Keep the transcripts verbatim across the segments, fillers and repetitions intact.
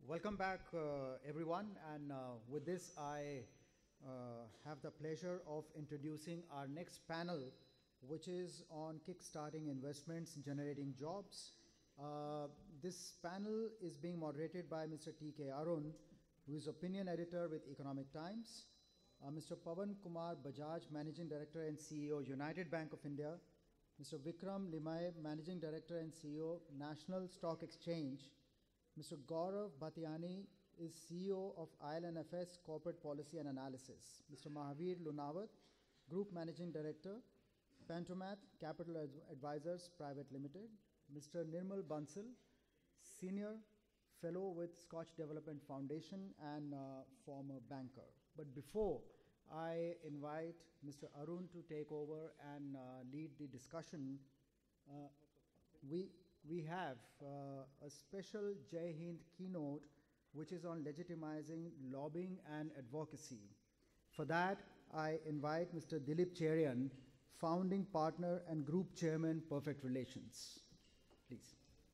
welcome back, uh, everyone. And uh, with this, I uh, have the pleasure of introducing our next panel, which is on kickstarting investments, generating jobs. Uh, this panel is being moderated by Mister T K Arun, who is opinion editor with Economic Times, uh, Mister Pawan Kumar Bajaj, Managing Director and C E O, United Bank of India, Mister Vikram Limaye, Managing Director and C E O, National Stock Exchange, Mister Gaurav Bhatiani is C E O of I L and F S Corporate Policy and Analysis, Mister Mahavir Lunawat, Group Managing Director, Pantomath Capital Advisors Private Limited, Mister Nirmal Bansal, Senior Fellow with Scotch Development Foundation and uh, former banker. But before I invite Mister Arun to take over and uh, lead the discussion, uh, we, we have uh, a special Jain keynote which is on legitimizing lobbying and advocacy. For that, I invite Mister Dilip Cherian, founding partner and group chairman, Perfect Relations. Please.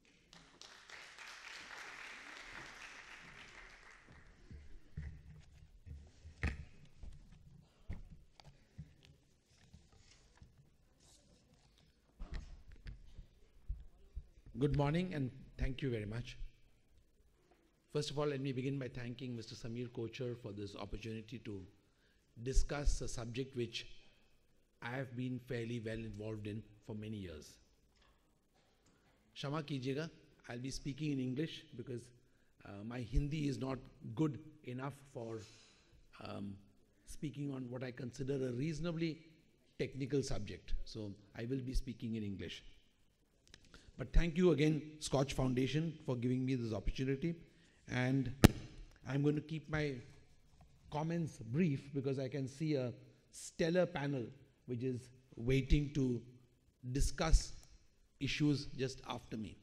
Good morning and thank you very much. First of all, let me begin by thanking Mister Samir Kocher for this opportunity to discuss a subject which I have been fairly well involved in for many years. Shama kijiyega, I'll be speaking in English because uh, my Hindi is not good enough for um, speaking on what I consider a reasonably technical subject. So I will be speaking in English. But thank you again, Scotch Foundation, for giving me this opportunity. And I'm going to keep my comments brief because I can see a stellar panel which is waiting to discuss issues just after me.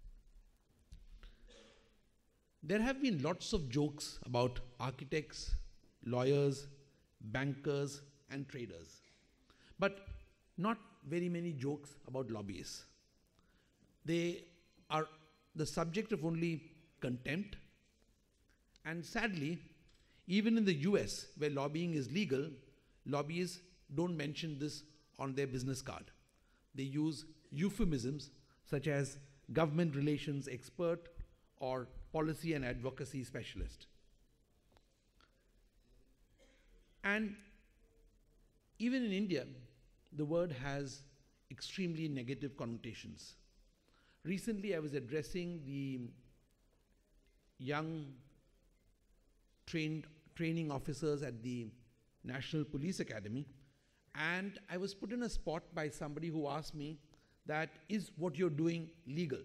There have been lots of jokes about architects, lawyers, bankers, and traders, but not very many jokes about lobbyists. They are the subject of only contempt, and sadly, even in the U S, where lobbying is legal, lobbyists don't mention this on their business card. They use euphemisms such as government relations expert or policy and advocacy specialist. And even in India, the word has extremely negative connotations. Recently, I was addressing the young trained training officers at the National Police Academy, and I was put in a spot by somebody who asked me that, is what you're doing legal?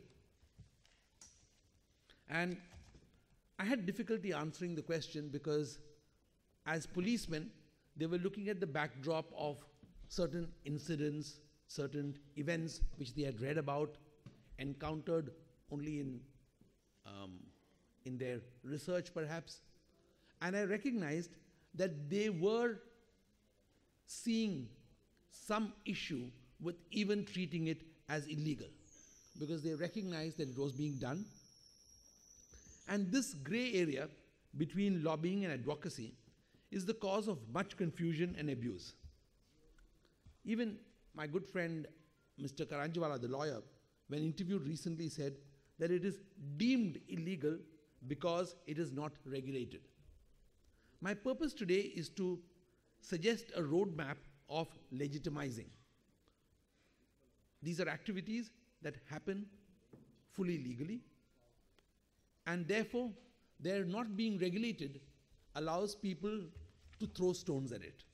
And I had difficulty answering the question because as policemen, they were looking at the backdrop of certain incidents, certain events which they had read about, encountered only in, um, in their research perhaps. And I recognized that they were seeing some issue with even treating it as illegal because they recognized that it was being done. And this gray area between lobbying and advocacy is the cause of much confusion and abuse. Even my good friend, Mister Karanjwala, the lawyer, when interviewed recently said that it is deemed illegal because it is not regulated. My purpose today is to suggest a roadmap of legitimizing. These are activities that happen fully legally, and therefore their not being regulated allows people to throw stones at it.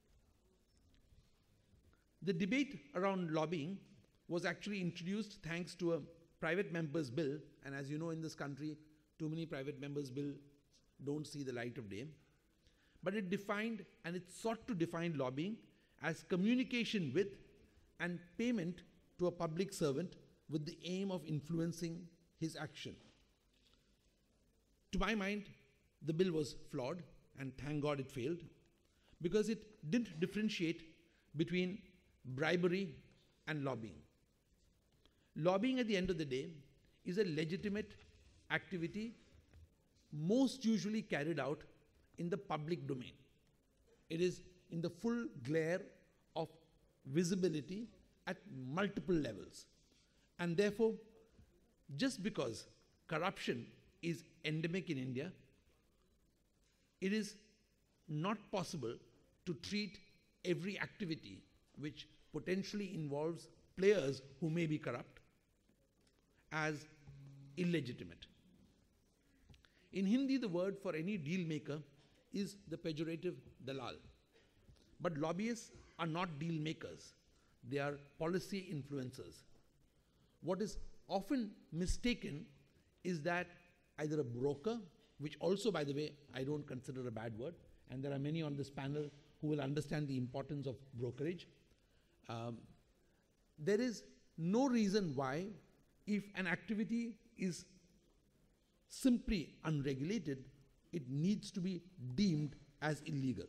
The debate around lobbying was actually introduced thanks to a private member's bill, and as you know, in this country, too many private members' bills don't see the light of day. But it defined, and it sought to define lobbying as communication with and payment to a public servant with the aim of influencing his action. To my mind, the bill was flawed, and thank God it failed, because it didn't differentiate between bribery and lobbying. Lobbying, at the end of the day, is a legitimate activity most usually carried out in the public domain. It is in the full glare of visibility at multiple levels. And therefore, just because corruption is endemic in India, it is not possible to treat every activity which potentially involves players who may be corrupt as illegitimate. In Hindi, the word for any deal maker is the pejorative dalal. But lobbyists are not deal makers. They are policy influencers. What is often mistaken is that either a broker, which also, by the way, I don't consider a bad word, and there are many on this panel who will understand the importance of brokerage. Um, there is no reason why, if an activity is simply unregulated, it needs to be deemed as illegal.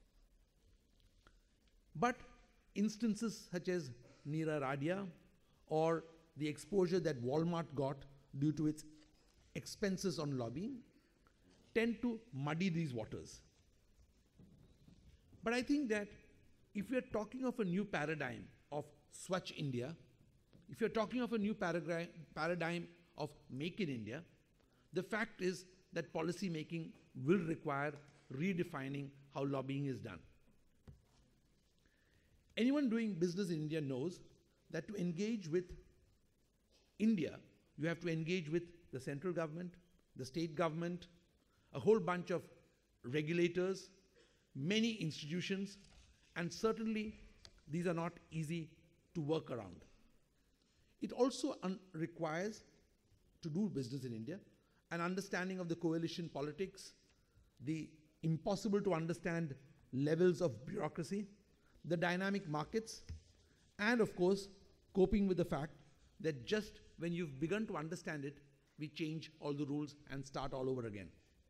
But instances such as Neera Radia or the exposure that Walmart got due to its expenses on lobbying tend to muddy these waters. But I think that if we are talking of a new paradigm of Swachh India, if you're talking of a new paradigm, paradigm of Make in India, the fact is that policy making will require redefining how lobbying is done. Anyone doing business in India knows that to engage with India, you have to engage with the central government, the state government, a whole bunch of regulators, many institutions, and certainly these are not easy to work around. It also requires, to do business in India, an understanding of the coalition politics, the impossible to understand levels of bureaucracy, the dynamic markets, and of course, coping with the fact that just when you've begun to understand it, we change all the rules and start all over again.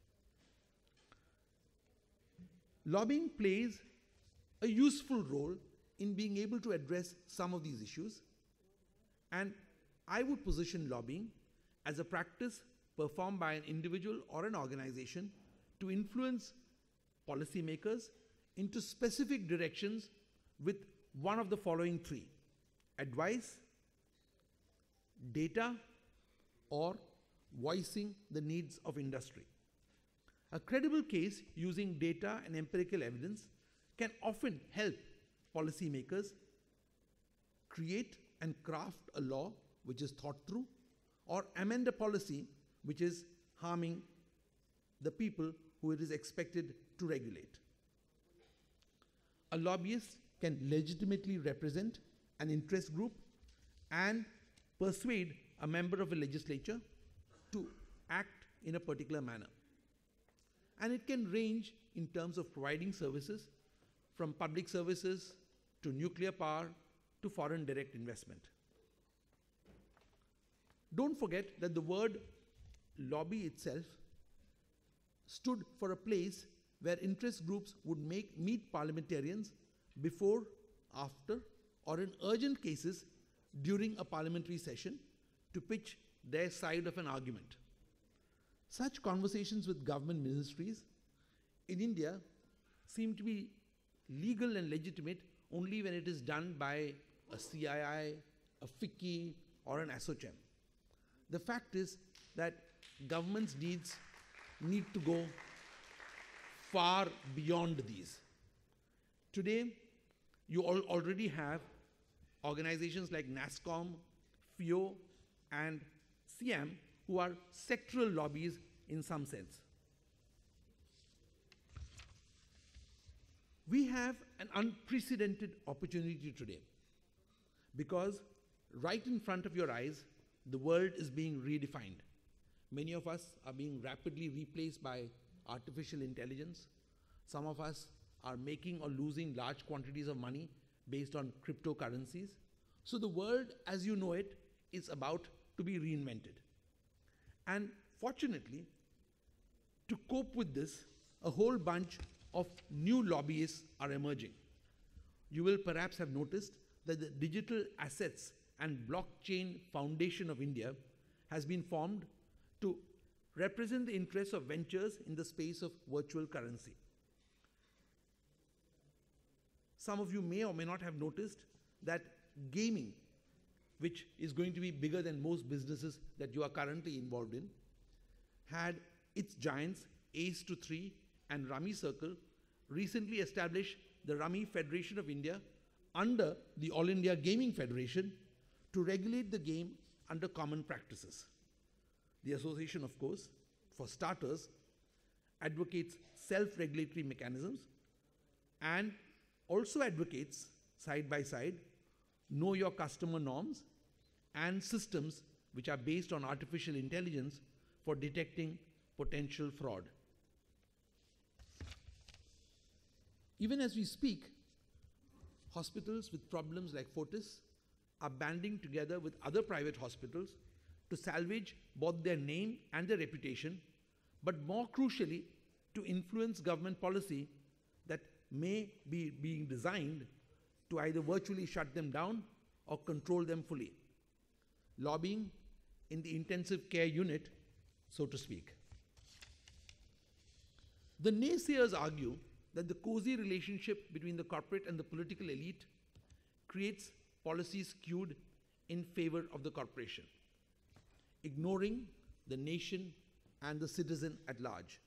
Lobbying plays a useful role in being able to address some of these issues, and I would position lobbying as a practice performed by an individual or an organization to influence policymakers into specific directions with one of the following three: advice, data, or voicing the needs of industry. A credible case using data and empirical evidence can often help policymakers create and craft a law which is thought through, or amend a policy which is harming the people who it is expected to regulate. A lobbyist can legitimately represent an interest group and persuade a member of a legislature to act in a particular manner. And it can range in terms of providing services, from public services to nuclear power to foreign direct investment. Don't forget that the word lobby itself stood for a place where interest groups would make, meet parliamentarians before, after, or in urgent cases during a parliamentary session to pitch their side of an argument. Such conversations with government ministries in India seem to be legal and legitimate only when it is done by a C I I, a F I C I, or an ASSOCHAM. The fact is that government's needs need to go far beyond these. Today, you all already have organizations like NASSCOM, F I O, and C I A M who are sectoral lobbies in some sense. We have an unprecedented opportunity today because right in front of your eyes, the world is being redefined. Many of us are being rapidly replaced by artificial intelligence. Some of us are making or losing large quantities of money based on cryptocurrencies. So the world as you know it is about to be reinvented. And fortunately, to cope with this, a whole bunch of new lobbyists are emerging. You will perhaps have noticed that the Digital Assets and Blockchain Foundation of India has been formed to represent the interests of ventures in the space of virtual currency. Some of you may or may not have noticed that gaming, which is going to be bigger than most businesses that you are currently involved in, had its giants, Ace to three and Rummy Circle, recently established the Rummy Federation of India under the All India Gaming Federation to regulate the game under common practices. The association, of course, for starters, advocates self-regulatory mechanisms and also advocates, side by side, know your customer norms and systems which are based on artificial intelligence for detecting potential fraud. Even as we speak, hospitals with problems like Fortis are banding together with other private hospitals to salvage both their name and their reputation, but more crucially, to influence government policy that may be being designed to either virtually shut them down or control them fully. Lobbying in the intensive care unit, so to speak. The naysayers argue that the cozy relationship between the corporate and the political elite creates policies skewed in favor of the corporation, ignoring the nation and the citizen at large.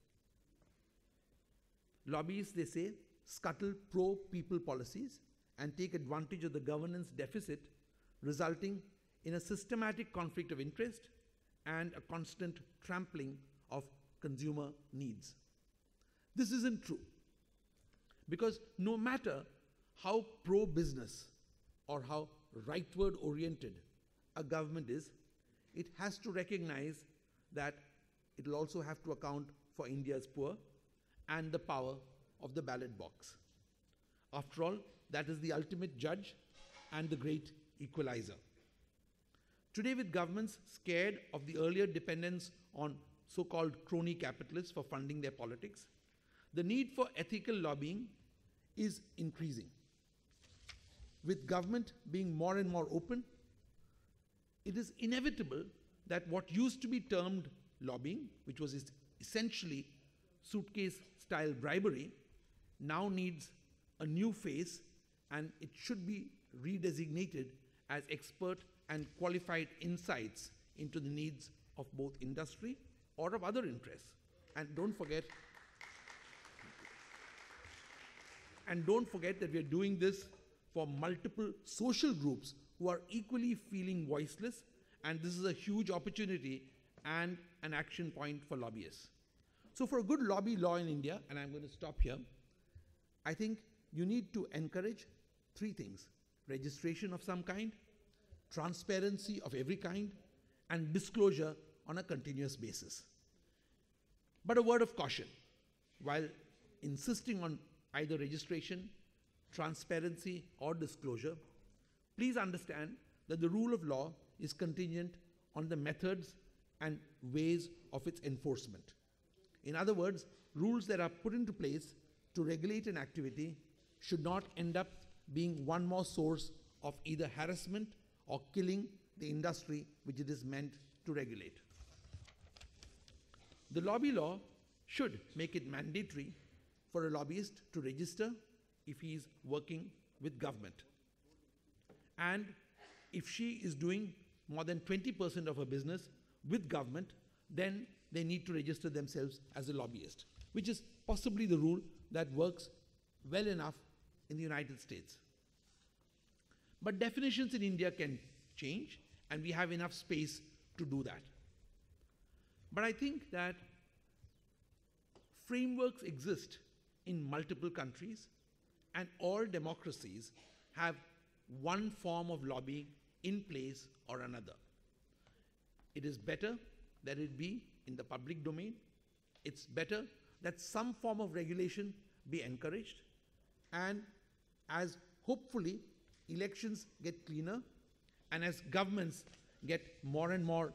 Lobbyists, they say, scuttle pro-people policies and take advantage of the governance deficit, resulting in a systematic conflict of interest and a constant trampling of consumer needs. This isn't true, because no matter how pro-business or how rightward oriented a government is, it has to recognize that it will also have to account for India's poor and the power of the ballot box. After all, that is the ultimate judge and the great equalizer. Today, with governments scared of the earlier dependence on so-called crony capitalists for funding their politics, the need for ethical lobbying is increasing. With government being more and more open, it is inevitable that what used to be termed lobbying, which was essentially suitcase-style bribery, now needs a new face, and it should be redesignated as expert and qualified insights into the needs of both industry or of other interests. And don't forget, and don't forget that we are doing this for multiple social groups who are equally feeling voiceless, and this is a huge opportunity and an action point for lobbyists. So for a good lobby law in India, and I'm going to stop here, I think you need to encourage three things: registration of some kind, transparency of every kind, and disclosure on a continuous basis. But a word of caution: while insisting on either registration, transparency, or disclosure, please understand that the rule of law is contingent on the methods and ways of its enforcement. In other words, rules that are put into place to regulate an activity should not end up being one more source of either harassment or killing the industry which it is meant to regulate. The lobby law should make it mandatory for a lobbyist to register if he is working with government. And if she is doing more than twenty percent of her business with government, then they need to register themselves as a lobbyist, which is possibly the rule that works well enough in the United States. But definitions in India can change, and we have enough space to do that. But I think that frameworks exist in multiple countries, and all democracies have one form of lobbying in place or another. It is better that it be in the public domain. It's better that some form of regulation be encouraged, and as hopefully elections get cleaner and as governments get more and more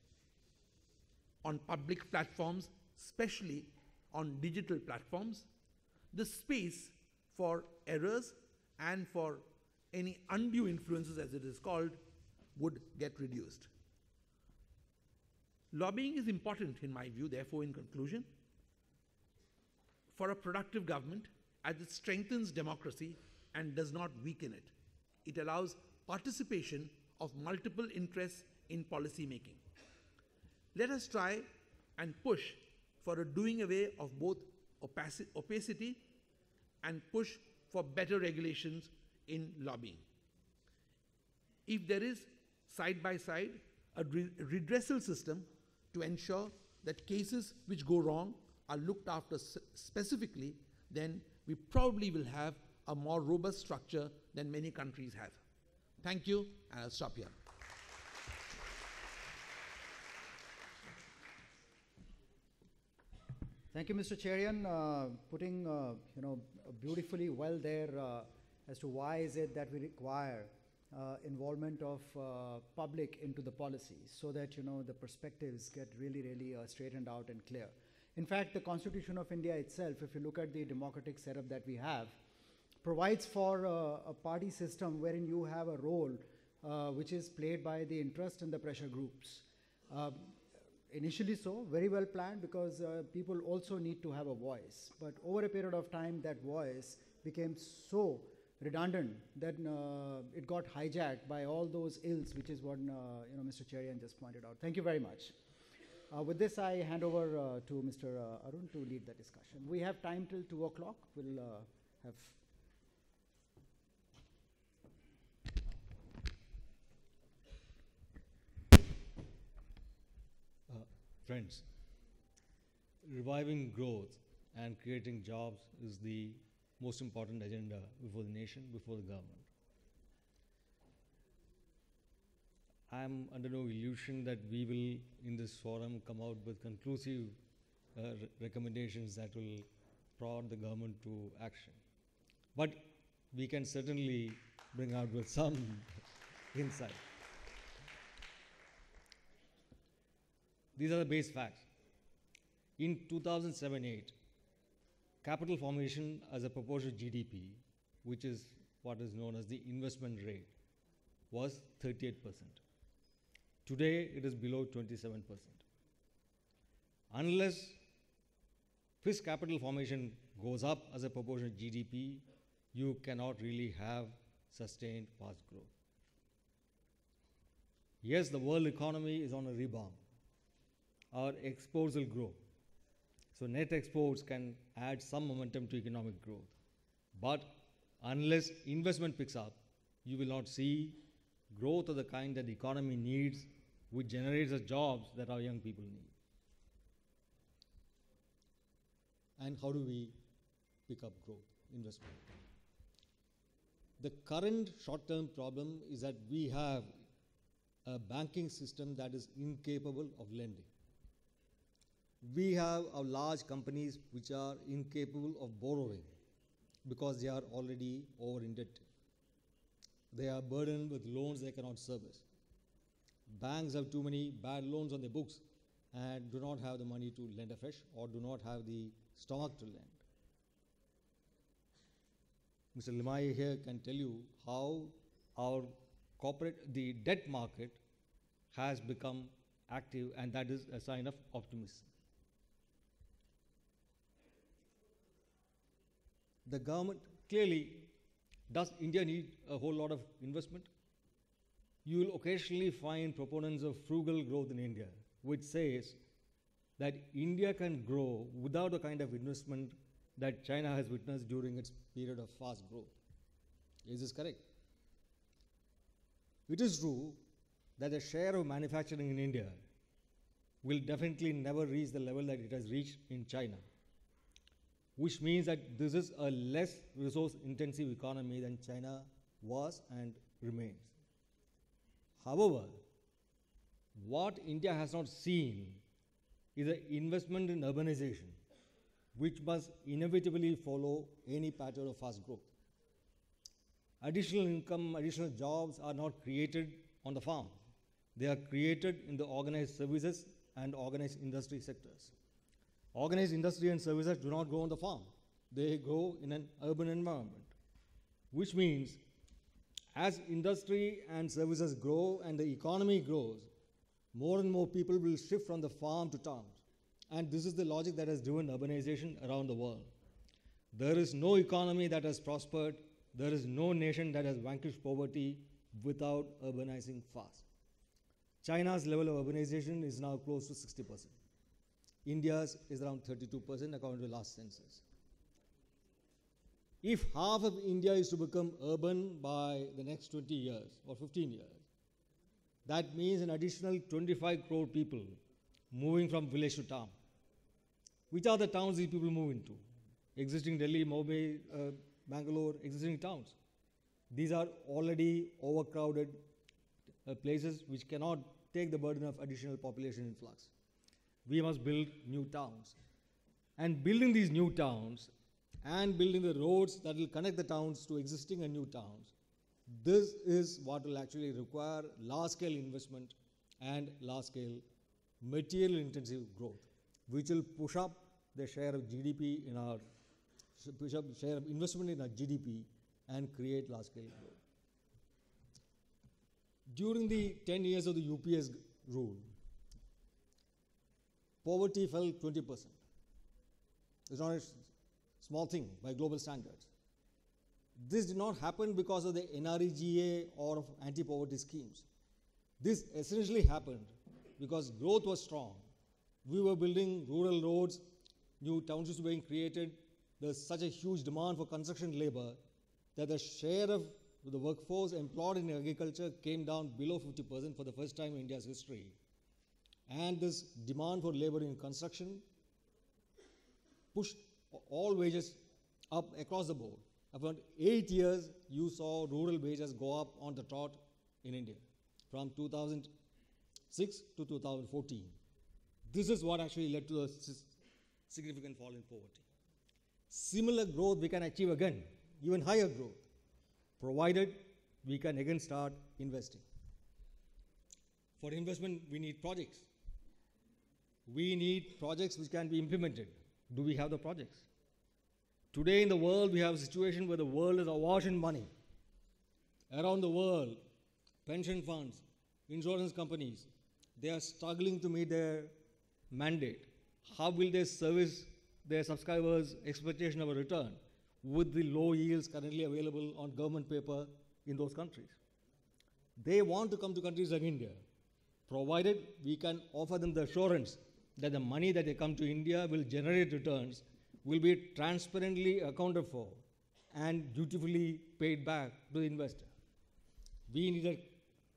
on public platforms, especially on digital platforms, the space for errors and for any undue influences, as it is called, would get reduced. Lobbying is important, in my view, therefore, in conclusion, for a productive government, as it strengthens democracy and does not weaken it. It allows participation of multiple interests in policy making. Let us try and push for a doing away of both opaci- opacity and push for better regulations in lobbying. If there is, side by side, a re- redressal system to ensure that cases which go wrong are looked after s- specifically, then we probably will have a more robust structure than many countries have. Thank you, and I'll stop here. Thank you, Mister Cherian, uh, putting uh, you know beautifully well there uh, as to why is it that we require uh, involvement of uh, public into the policies, so that you know the perspectives get really, really uh, straightened out and clear. In fact, the Constitution of India itself, if you look at the democratic setup that we have, provides for uh, a party system wherein you have a role uh, which is played by the interest and the pressure groups. Uh, initially so, very well planned, because uh, people also need to have a voice. But over a period of time, that voice became so redundant that uh, it got hijacked by all those ills, which is what uh, you know, Mister Cherian just pointed out. Thank you very much. Uh, with this, I hand over uh, to Mister Uh, Arun to lead the discussion. We have time till two o'clock. We'll uh, have... Uh, friends, reviving growth and creating jobs is the most important agenda before the nation, before the government. I'm under no illusion that we will, in this forum, come out with conclusive uh, re recommendations that will prod the government to action. But we can certainly bring out with some insight. These are the base facts. In two thousand seven eight, capital formation as a proportion of G D P, which is what is known as the investment rate, was thirty-eight percent. Today, it is below twenty-seven percent. Unless fixed capital formation goes up as a proportion of G D P, you cannot really have sustained fast growth. Yes, the world economy is on a rebound. Our exports will grow. So net exports can add some momentum to economic growth. But unless investment picks up, you will not see growth of the kind that the economy needs, which generates the jobs that our young people need. And how do we pick up growth, investment? The current short-term problem is that we have a banking system that is incapable of lending. We have our large companies which are incapable of borrowing because they are already over-indebted. They are burdened with loans they cannot service. Banks have too many bad loans on their books and do not have the money to lend afresh or do not have the stomach to lend. Mister Limaye here can tell you how our corporate, the debt market has become active, and that is a sign of optimism. The government, clearly, does India need a whole lot of investment? You will occasionally find proponents of frugal growth in India, which says that India can grow without the kind of investment that China has witnessed during its period of fast growth. Is this correct? It is true that the share of manufacturing in India will definitely never reach the level that it has reached in China, which means that this is a less resource-intensive economy than China was and remains. However, what India has not seen is an investment in urbanization, which must inevitably follow any pattern of fast growth. Additional income, additional jobs are not created on the farm. They are created in the organized services and organized industry sectors. Organized industry and services do not grow on the farm. They grow in an urban environment, which means as industry and services grow and the economy grows, more and more people will shift from the farm to towns. And this is the logic that has driven urbanization around the world. There is no economy that has prospered. There is no nation that has vanquished poverty without urbanizing fast. China's level of urbanization is now close to sixty percent. India's is around thirty-two percent according to the last census. If half of India is to become urban by the next twenty years or fifteen years, that means an additional twenty-five crore people moving from village to town. Which are the towns these people move into? Existing Delhi, Mumbai, uh, Bangalore, existing towns. These are already overcrowded uh, places which cannot take the burden of additional population influx. We must build new towns. And building these new towns and building the roads that will connect the towns to existing and new towns, this is what will actually require large-scale investment and large-scale material-intensive growth, which will push up the share of G D P in our, push up the share of investment in our G D P and create large-scale growth. During the ten years of the U P S rule, poverty fell twenty percent. It's not a small thing by global standards. This did not happen because of the N R E G A or of anti-poverty schemes. This essentially happened because growth was strong. We were building rural roads, new townships were being created. There's such a huge demand for construction labor that the share of the workforce employed in agriculture came down below fifty percent for the first time in India's history. And this demand for labor in construction pushed all wages up across the board. About eight years, you saw rural wages go up on the trot in India from two thousand six to two thousand fourteen. This is what actually led to a significant fall in poverty. Similar growth we can achieve again, even higher growth, provided we can again start investing. For investment, we need projects. We need projects which can be implemented. Do we have the projects? Today in the world, we have a situation where the world is awash in money. Around the world, pension funds, insurance companies, they are struggling to meet their mandate. How will they service their subscribers' expectation of a return with the low yields currently available on government paper in those countries? They want to come to countries like India, provided we can offer them the assurance that the money that they come to India will generate returns, will be transparently accounted for and dutifully paid back to the investor. We need a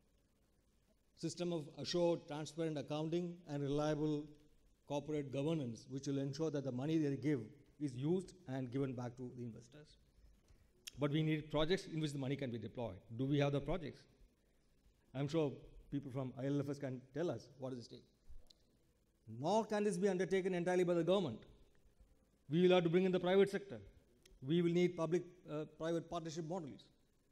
system of assured, transparent accounting and reliable corporate governance, which will ensure that the money they give is used and given back to the investors. But we need projects in which the money can be deployed. Do we have the projects? I'm sure people from I L F S can tell us what is the stake. Nor can this be undertaken entirely by the government. We will have to bring in the private sector. We will need public-private uh, partnership models.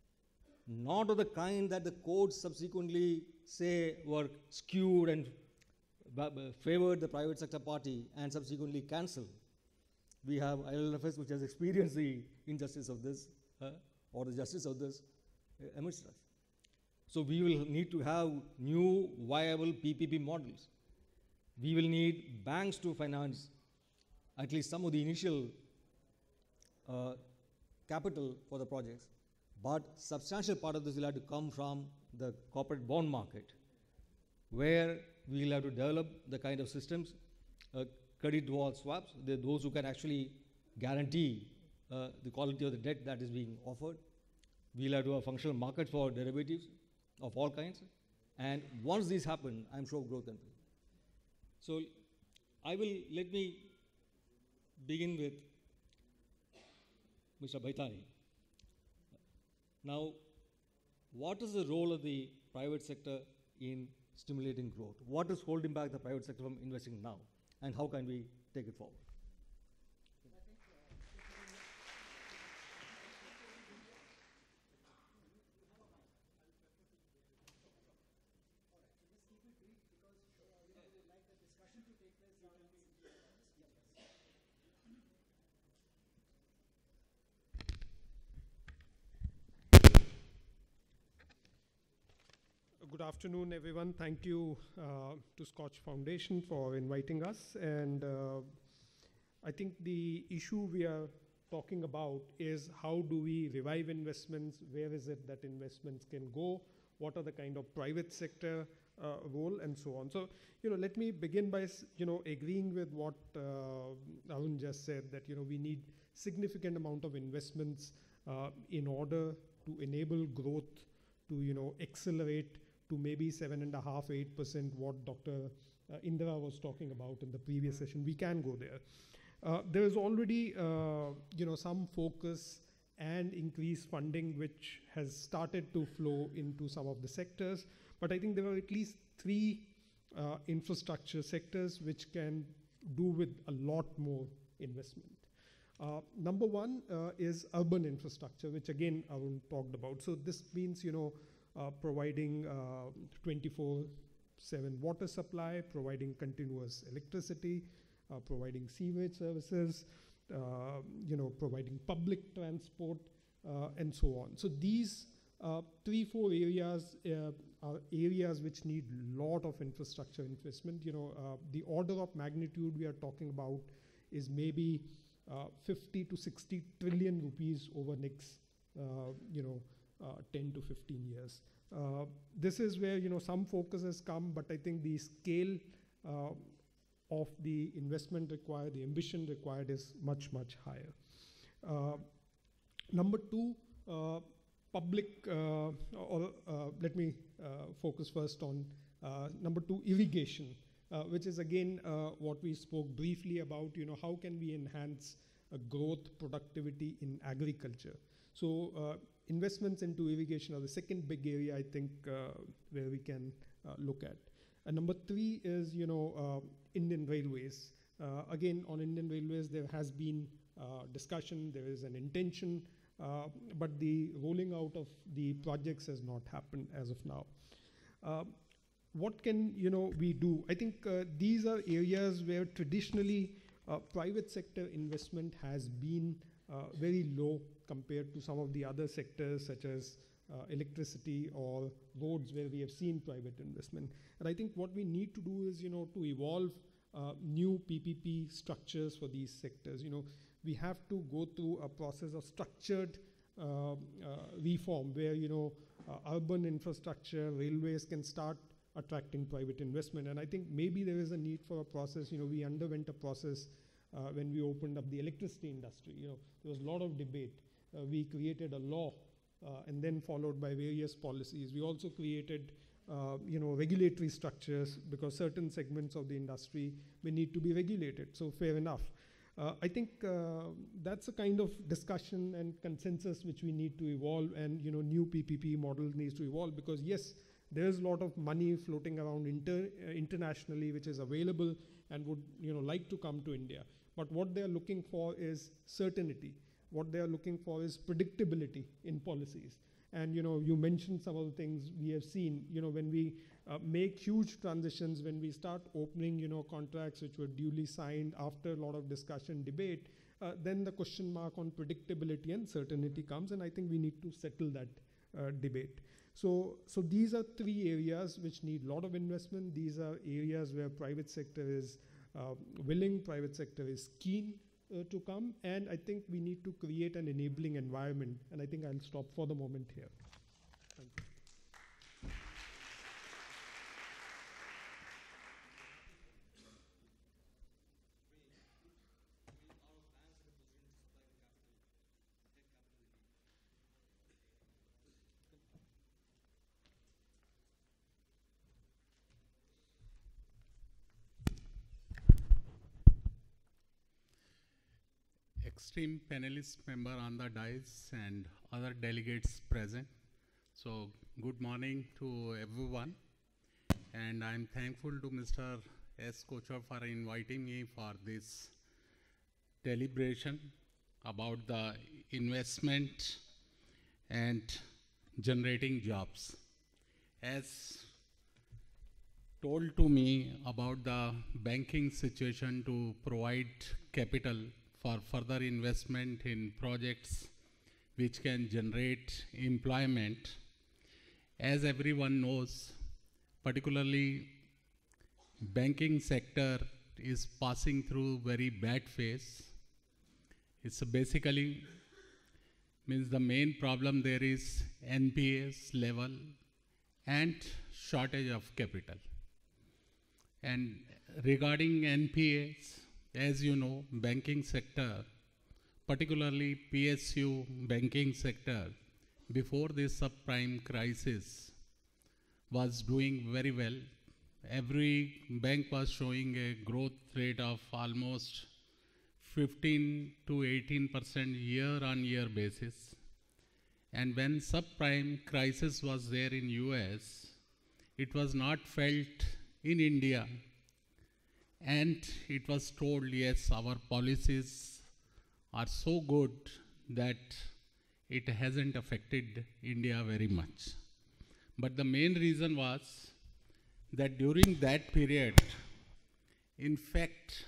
Not of the kind that the courts subsequently say were skewed and favored the private sector party and subsequently cancelled. We have I L and F S which has experienced the injustice of this uh, or the justice of this uh, amidst us. So we will need to have new viable P P P models. We will need banks to finance at least some of the initial uh, capital for the projects, but substantial part of this will have to come from the corporate bond market, where we will have to develop the kind of systems, uh, credit default swaps, those who can actually guarantee uh, the quality of the debt that is being offered. We will have to have a functional market for derivatives of all kinds. And once these happen, I'm sure growth can be. So I will, let me begin with Mister Bhaitani. Now, what is the role of the private sector in stimulating growth? What is holding back the private sector from investing now? And how can we take it forward? good afternoon, everyone. Thank you uh, to Scotch Foundation for inviting us. And uh, I think the issue we are talking about is how do we revive investments? Where is it that investments can go? What are the kind of private sector uh, role and so on? So, you know, let me begin by, you know, agreeing with what uh, Arun just said, that, you know, we need significant amount of investments uh, in order to enable growth, to, you know, accelerate to maybe seven and a half, eight percent, what Doctor Uh, Indira was talking about in the previous session. We can go there. Uh, there is already, uh, you know, some focus and increased funding which has started to flow into some of the sectors. But I think there are at least three uh, infrastructure sectors which can do with a lot more investment. Uh, number one uh, is urban infrastructure, which again Arun talked about. So this means, you know, uh, providing twenty-four seven water supply, providing continuous electricity, uh, providing sewage services, uh, you know, providing public transport, uh, and so on. So these uh, three, four areas uh, are areas which need a lot of infrastructure investment. You know, uh, the order of magnitude we are talking about is maybe uh, fifty to sixty trillion rupees over next, uh, you know, uh, ten to fifteen years. Uh, this is where, you know, some focus has come, but I think the scale uh, of the investment required, the ambition required is much, much higher. Uh, number two, uh, public, uh, or uh, let me uh, focus first on uh, number two, irrigation, uh, which is again uh, what we spoke briefly about, you know, how can we enhance uh, growth, productivity in agriculture. So uh, investments into irrigation are the second big area, I think, uh, where we can uh, look at. And number three is, you know, uh, Indian Railways. Uh, again, on Indian Railways, there has been uh, discussion, there is an intention, uh, but the rolling out of the projects has not happened as of now. Uh, what can, you know, we do? I think uh, these are areas where traditionally uh, private sector investment has been uh, very low compared to some of the other sectors such as uh, electricity or roads, where we have seen private investment. And I think what we need to do is, you know, to evolve uh, new P P P structures for these sectors. You know, we have to go through a process of structured uh, uh, reform where, you know, uh, urban infrastructure, railways can start attracting private investment. And I think maybe there is a need for a process. You know, we underwent a process uh, when we opened up the electricity industry. You know, there was a lot of debate. Uh, we created a law uh, and then followed by various policies. We also created, uh, you know, regulatory structures because certain segments of the industry may need to be regulated. So fair enough. Uh, I think uh, that's a kind of discussion and consensus which we need to evolve, and, you know, new P P P model needs to evolve because yes, there's a lot of money floating around inter uh, internationally which is available and would, you know, like to come to India. But what they're looking for is certainty. What they are looking for is predictability in policies. And, you know, you mentioned some of the things we have seen, you know, when we uh, make huge transitions, when we start opening, you know, contracts which were duly signed after a lot of discussion, debate, uh, then the question mark on predictability and certainty comes, and I think we need to settle that uh, debate. So, so these are three areas which need a lot of investment. These are areas where private sector is uh, willing, private sector is keen Uh, to come, and I think we need to create an enabling environment, and I think I'll stop for the moment here. Thank you. Esteemed panelist member on the dais and other delegates present. So good morning to everyone. And I'm thankful to Mister SKOCH for inviting me for this deliberation about the investment and generating jobs. As told to me about the banking situation to provide capital for further investment in projects which can generate employment. As everyone knows, particularly banking sector is passing through very bad phase. It's basically means the main problem there is N P As level and shortage of capital. And regarding N P As, as you know, banking sector, particularly P S U banking sector, before this subprime crisis was doing very well. Every bank was showing a growth rate of almost fifteen to eighteen percent year on year basis. And when subprime crisis was there in U S, it was not felt in India. And it was told, yes, our policies are so good that it hasn't affected India very much. But the main reason was that during that period, in fact,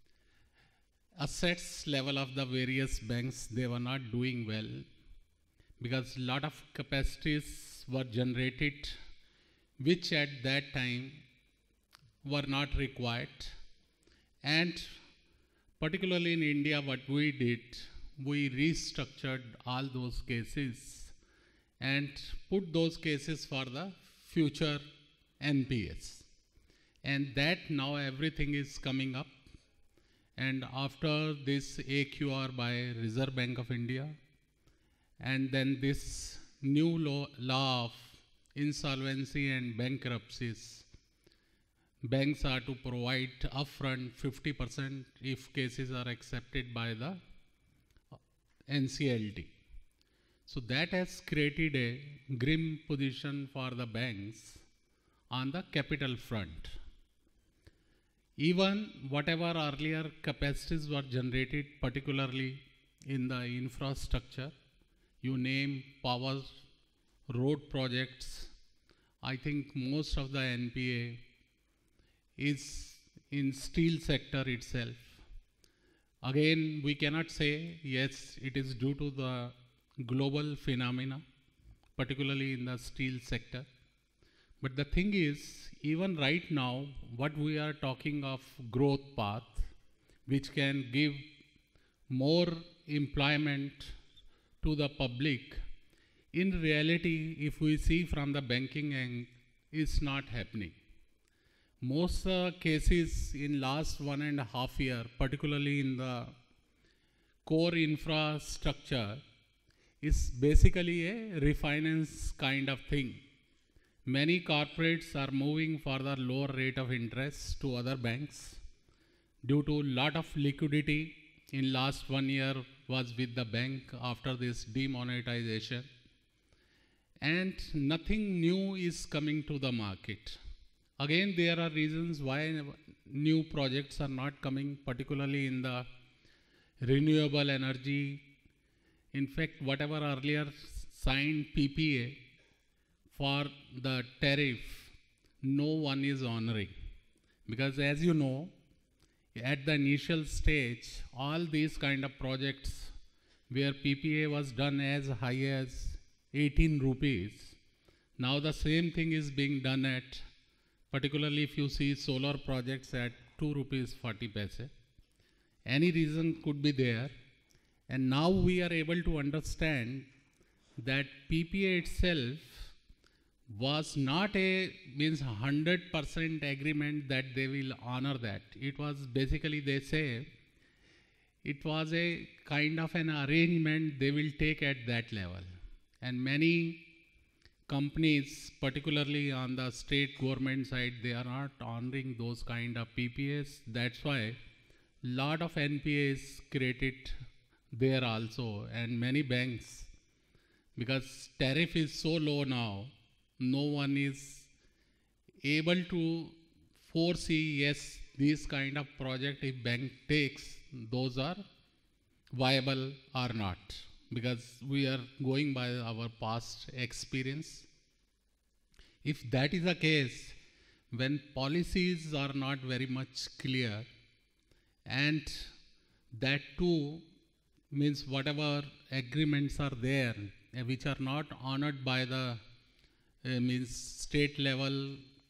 assets level of the various banks, they were not doing well because a lot of capacities were generated which at that time were not required. And particularly in India, what we did, we restructured all those cases and put those cases for the future N P S. And that now everything is coming up. And after this A Q R by Reserve Bank of India, and then this new law, law of insolvency and bankruptcies, banks are to provide upfront fifty percent if cases are accepted by the N C L T. So that has created a grim position for the banks on the capital front. Even whatever earlier capacities were generated, particularly in the infrastructure, you name power, road projects, I think most of the N P A is in steel sector itself. Again, we cannot say, yes, it is due to the global phenomena, particularly in the steel sector. But the thing is, even right now, what we are talking of growth path, which can give more employment to the public, in reality, if we see from the banking end, is not happening. Most uh, cases in last one and a half year, particularly in the core infrastructure, is basically a refinance kind of thing. Many corporates are moving for the lower rate of interest to other banks due to lot of liquidity in last one year was with the bank after this demonetization. And nothing new is coming to the market. Again, there are reasons why new projects are not coming, particularly in the renewable energy. In fact, whatever earlier signed P P A for the tariff, no one is honoring. Because as you know, at the initial stage, all these kind of projects where P P A was done as high as eighteen rupees, now the same thing is being done at, particularly if you see solar projects at two rupees forty paise. Any reason could be there. And now we are able to understand that P P A itself was not a means one hundred percent agreement that they will honor that. It was basically, they say, it was a kind of an arrangement they will take at that level. And many companies, particularly on the state government side, they are not honoring those kind of P P As. That's why lot of N P As created there also, and many banks, because tariff is so low now, no one is able to foresee, yes, these kind of project if bank takes, those are viable or not, because we are going by our past experience. If that is the case, when policies are not very much clear, and that too means whatever agreements are there, uh, which are not honored by the uh, means state level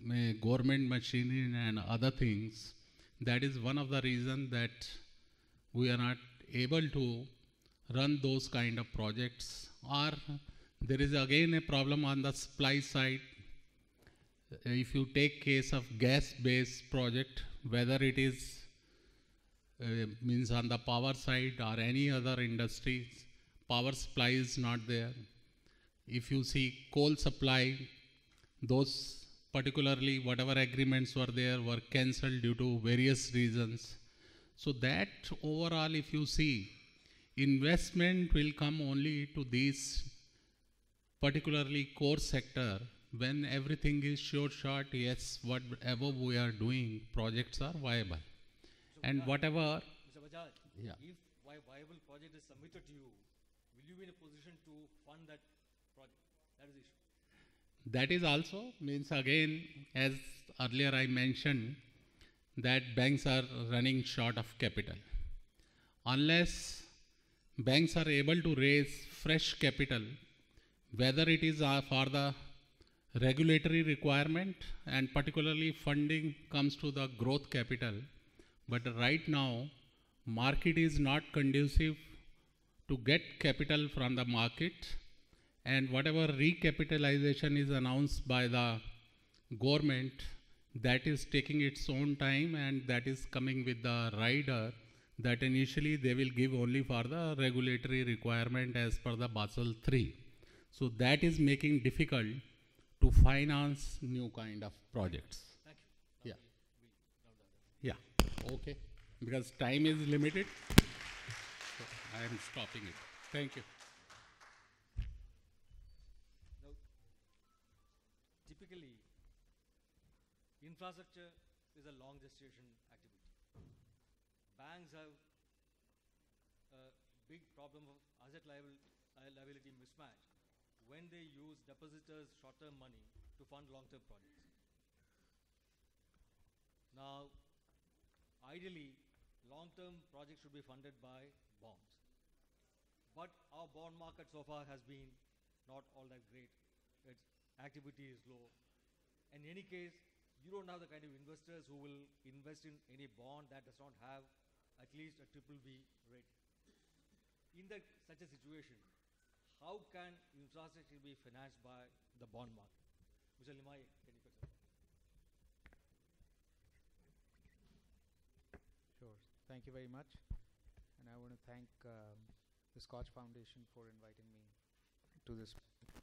uh, government machinery and other things, that is one of the reasons that we are not able to run those kind of projects. Or there is again a problem on the supply side. If you take case of gas-based project, whether it is uh, means on the power side or any other industries, power supply is not there. If you see coal supply, those particularly whatever agreements were there were cancelled due to various reasons. So that overall, if you see, investment will come only to these particularly core sector when everything is short short. Yes, whatever we are doing, projects are viable. So And Bajaj, whatever, Mister Bajaj, yeah. if vi- viable project is submitted to you, will you be in a position to fund that project? That is the issue. That is also means again, as earlier I mentioned, that banks are running short of capital. Unless banks are able to raise fresh capital, whether it is uh, for the regulatory requirement and particularly funding comes to the growth capital, but right now market is not conducive to get capital from the market, and whatever recapitalization is announced by the government, that is taking its own time, and that is coming with the rider that initially they will give only for the regulatory requirement as per the Basel three. So that is making difficult to finance new kind of projects. Thank you. Yeah. We, we round up. Yeah, okay. Because time is limited, so I am stopping it. Thank you. Now, typically, infrastructure is a long gestation activity. Banks have a big problem of asset liabil- liability mismatch when they use depositors' short-term money to fund long-term projects. Now, ideally, long-term projects should be funded by bonds. But our bond market so far has been not all that great. Its activity is low. In any case, you don't have the kind of investors who will invest in any bond that does not have at least a triple B rating. In that such a situation, how can infrastructure be financed by the bond market? Mister Limaye, can you put something? Sure. Thank you very much. And I want to thank um, the Scotch Foundation for inviting me to this.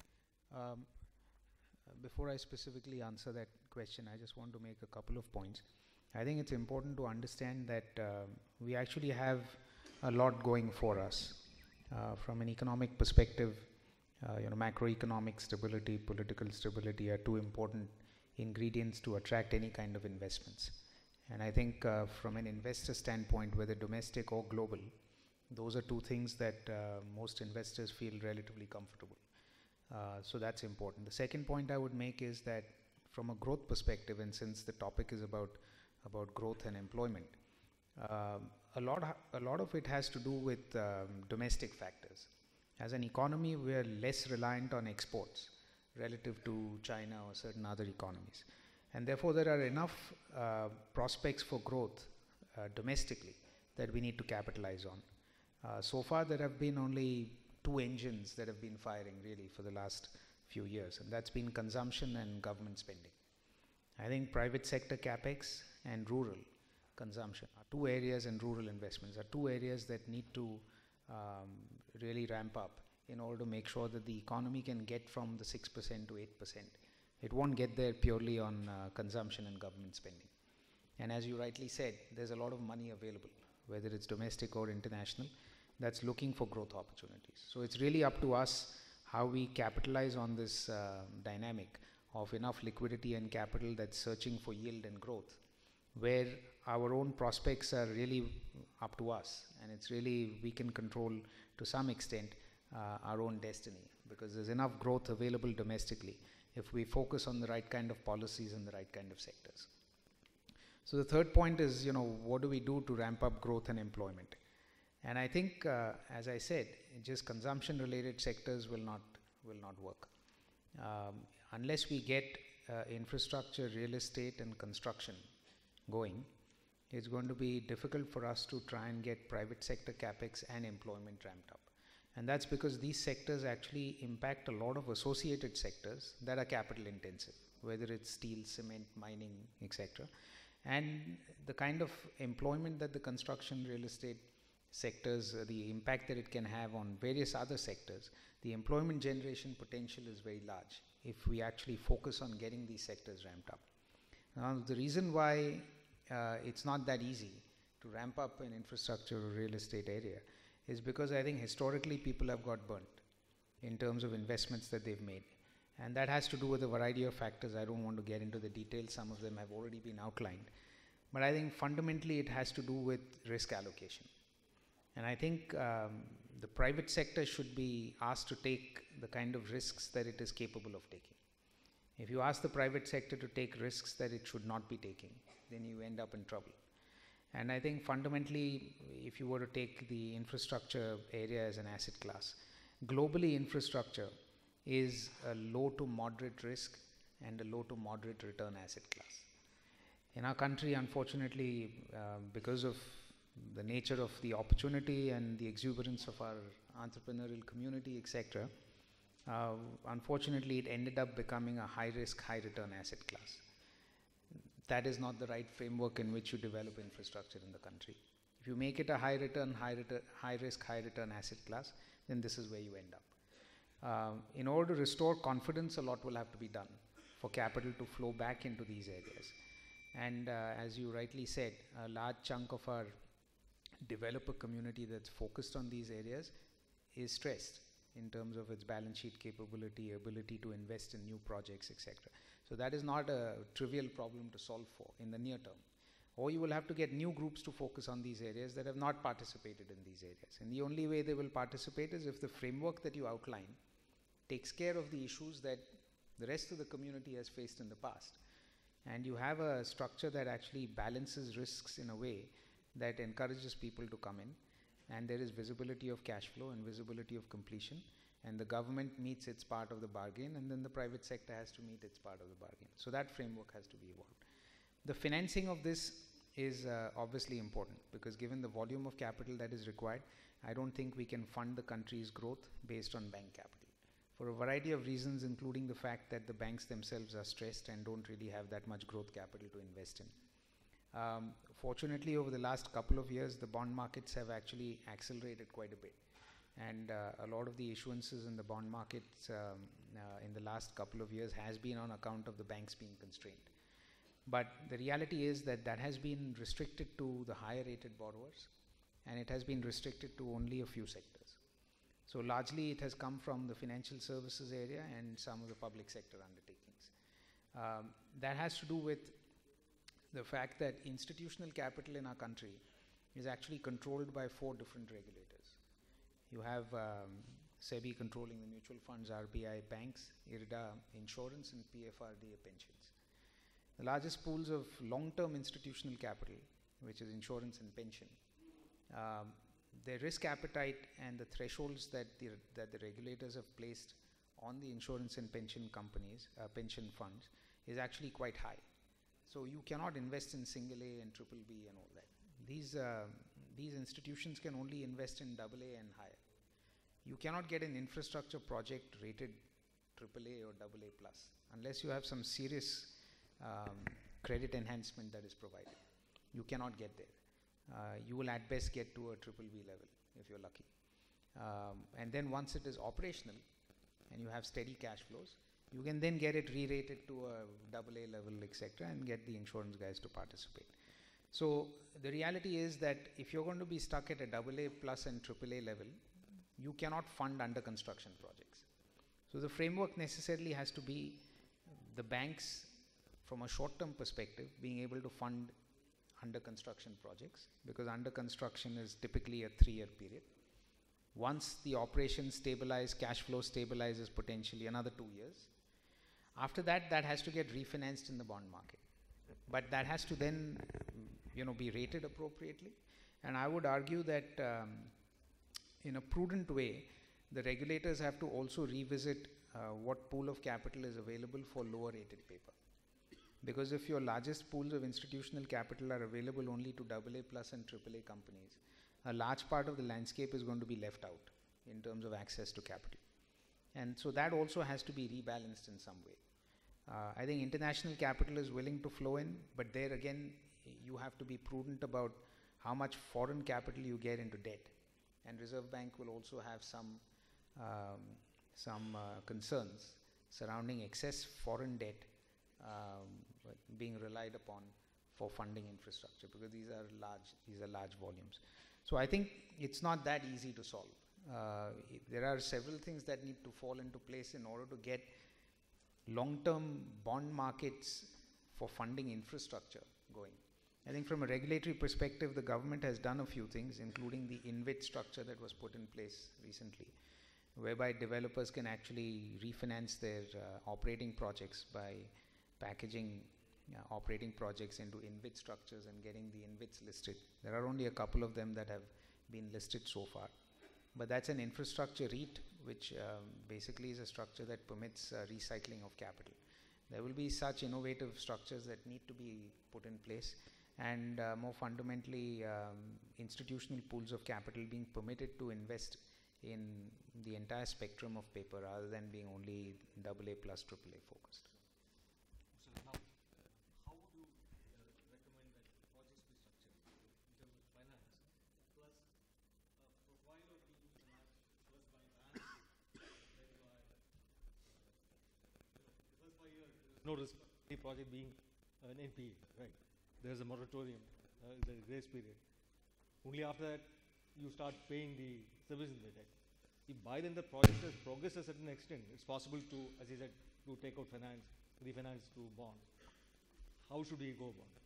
Um, uh, before I specifically answer that question, I just want to make a couple of points. I think it's important to understand that uh, we actually have a lot going for us. Uh, from an economic perspective, uh, you know, macroeconomic stability, political stability are two important ingredients to attract any kind of investments. And I think uh, from an investor standpoint, whether domestic or global, those are two things that uh, most investors feel relatively comfortable. Uh, so that's important. The second point I would make is that from a growth perspective, and since the topic is about, about growth and employment, uh, a lot, a lot of it has to do with um, domestic factors. As an economy, we are less reliant on exports relative to China or certain other economies. And therefore, there are enough uh, prospects for growth uh, domestically that we need to capitalize on. Uh, so far, there have been only two engines that have been firing really for the last few years, and that's been consumption and government spending. I think private sector capex and rural consumption are two areas, and rural investments are two areas that need to um, really ramp up in order to make sure that the economy can get from the six percent to eight percent. It won't get there purely on uh, consumption and government spending. And as you rightly said, there's a lot of money available, whether it's domestic or international, that's looking for growth opportunities. So it's really up to us how we capitalize on this uh, dynamic of enough liquidity and capital that's searching for yield and growth, where our own prospects are really up to us, and it's really, we can control to some extent uh, our own destiny, because there's enough growth available domestically if we focus on the right kind of policies and the right kind of sectors. So the third point is, you know, what do we do to ramp up growth and employment? And I think, uh, as I said, just consumption-related sectors will not will not work. Um, unless we get uh, infrastructure, real estate and construction going, it's going to be difficult for us to try and get private sector capex and employment ramped up. And that's because these sectors actually impact a lot of associated sectors that are capital intensive, whether it's steel, cement, mining, et cetera. And the kind of employment that the construction, real estate sectors, uh, the impact that it can have on various other sectors, the employment generation potential is very large if we actually focus on getting these sectors ramped up. Now, the reason why uh, it's not that easy to ramp up an infrastructure or real estate area is because I think historically people have got burnt in terms of investments that they've made. And that has to do with a variety of factors. I don't want to get into the details. Some of them have already been outlined. But I think fundamentally it has to do with risk allocation. And I think um, the private sector should be asked to take the kind of risks that it is capable of taking. If you ask the private sector to take risks that it should not be taking, then you end up in trouble. And I think fundamentally, if you were to take the infrastructure area as an asset class, globally infrastructure is a low to moderate risk and a low to moderate return asset class. In our country, unfortunately, uh, because of the nature of the opportunity and the exuberance of our entrepreneurial community, et cetera, uh, unfortunately it ended up becoming a high risk, high return asset class. That is not the right framework in which you develop infrastructure in the country. If you make it a high return, high, return, high risk, high return asset class, then this is where you end up. Uh, in order to restore confidence, a lot will have to be done for capital to flow back into these areas. And uh, as you rightly said, a large chunk of our developer community that's focused on these areas is stressed in terms of its balance sheet capability, ability to invest in new projects, et cetera. So that is not a trivial problem to solve for in the near term. Or you will have to get new groups to focus on these areas that have not participated in these areas. And the only way they will participate is if the framework that you outline takes care of the issues that the rest of the community has faced in the past. And you have a structure that actually balances risks in a way that encourages people to come in, and there is visibility of cash flow and visibility of completion, and the government meets its part of the bargain, and then the private sector has to meet its part of the bargain. So that framework has to be evolved. The financing of this is uh, obviously important, because given the volume of capital that is required, I don't think we can fund the country's growth based on bank capital, for a variety of reasons, including the fact that the banks themselves are stressed and don't really have that much growth capital to invest in. Um, fortunately, over the last couple of years, the bond markets have actually accelerated quite a bit. And uh, a lot of the issuances in the bond markets um, uh, in the last couple of years has been on account of the banks being constrained. But the reality is that that has been restricted to the higher rated borrowers, and it has been restricted to only a few sectors. So largely it has come from the financial services area and some of the public sector undertakings. Um, that has to do with the fact that institutional capital in our country is actually controlled by four different regulators. You have um, SEBI controlling the mutual funds, R B I, banks, IRDA, insurance, and P F R D A, pensions. The largest pools of long-term institutional capital, which is insurance and pension, um, their risk appetite and the thresholds that the, that the regulators have placed on the insurance and pension companies, uh, pension funds, is actually quite high. So you cannot invest in single A and triple B and all that. These, uh, these institutions can only invest in double A and higher. You cannot get an infrastructure project rated triple A or double A plus unless you have some serious um, credit enhancement that is provided. You cannot get there. Uh, you will at best get to a triple B level if you're lucky. Um, and then once it is operational and you have steady cash flows, you can then get it re-rated to a double A level, et cetera, and get the insurance guys to participate. So the reality is that if you're going to be stuck at a double A plus and triple A level, you cannot fund under construction projects. So the framework necessarily has to be the banks, from a short-term perspective, being able to fund under construction projects, because under construction is typically a three-year period. Once the operations stabilize, cash flow stabilizes potentially another two years. After that, that has to get refinanced in the bond market. But that has to then, you know, be rated appropriately. And I would argue that um, in a prudent way, the regulators have to also revisit uh, what pool of capital is available for lower rated paper. Because if your largest pools of institutional capital are available only to double A plus and triple A companies, a large part of the landscape is going to be left out in terms of access to capital. And so that also has to be rebalanced in some way. Uh, I think international capital is willing to flow in, but there again, you have to be prudent about how much foreign capital you get into debt. And Reserve Bank will also have some, um, some uh, concerns surrounding excess foreign debt um, being relied upon for funding infrastructure, because these are large, these are large volumes. So I think it's not that easy to solve. Uh, there are several things that need to fall into place in order to get long-term bond markets for funding infrastructure going. I think from a regulatory perspective, the government has done a few things, including the I N V I T structure that was put in place recently, whereby developers can actually refinance their uh, operating projects by packaging uh, operating projects into I N V I T structures and getting the I N V I Ts listed. There are only a couple of them that have been listed so far. But that's an infrastructure REIT, which um, basically is a structure that permits uh, recycling of capital. There will be such innovative structures that need to be put in place, and uh, more fundamentally, um, institutional pools of capital being permitted to invest in the entire spectrum of paper rather than being only double A plus, triple A focused. So now, uh, how would you uh, recommend that projects be structured in terms of finance, plus a profile of being financed first by banks, then by, uh, the first five years, there's no risk of any project being an N P A, right? There's a moratorium, uh, there's a grace period. Only after that, you start paying the service in the debt. If by then the project has progressed a certain extent, it's possible to, as you said, to take out finance, refinance to bonds. How should we go about it?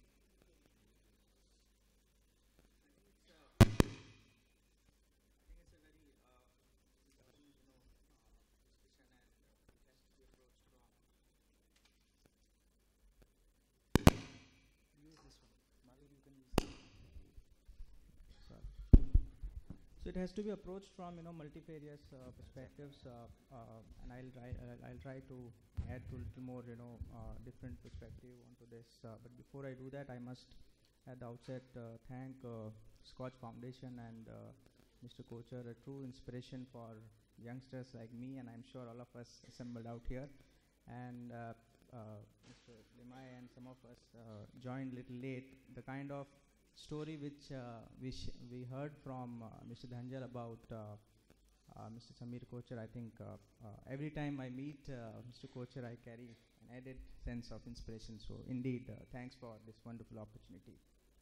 So it has to be approached from, you know, multifarious uh, perspectives, uh, uh, and I'll try, uh, I'll try to add to a little more, you know, uh, different perspective onto this. Uh, but before I do that, I must at the outset uh, thank uh, SKOCH Foundation and uh, Mister Kocher, a true inspiration for youngsters like me, and I'm sure all of us assembled out here. And uh, uh, Mister Limaye and some of us uh, joined a little late. The kind of story which uh, we, sh we heard from uh, Mister Dhanjal about uh, uh, Mister Samir Kocher, I think uh, uh, every time I meet uh, Mister Kocher, I carry an added sense of inspiration. So indeed, uh, thanks for this wonderful opportunity.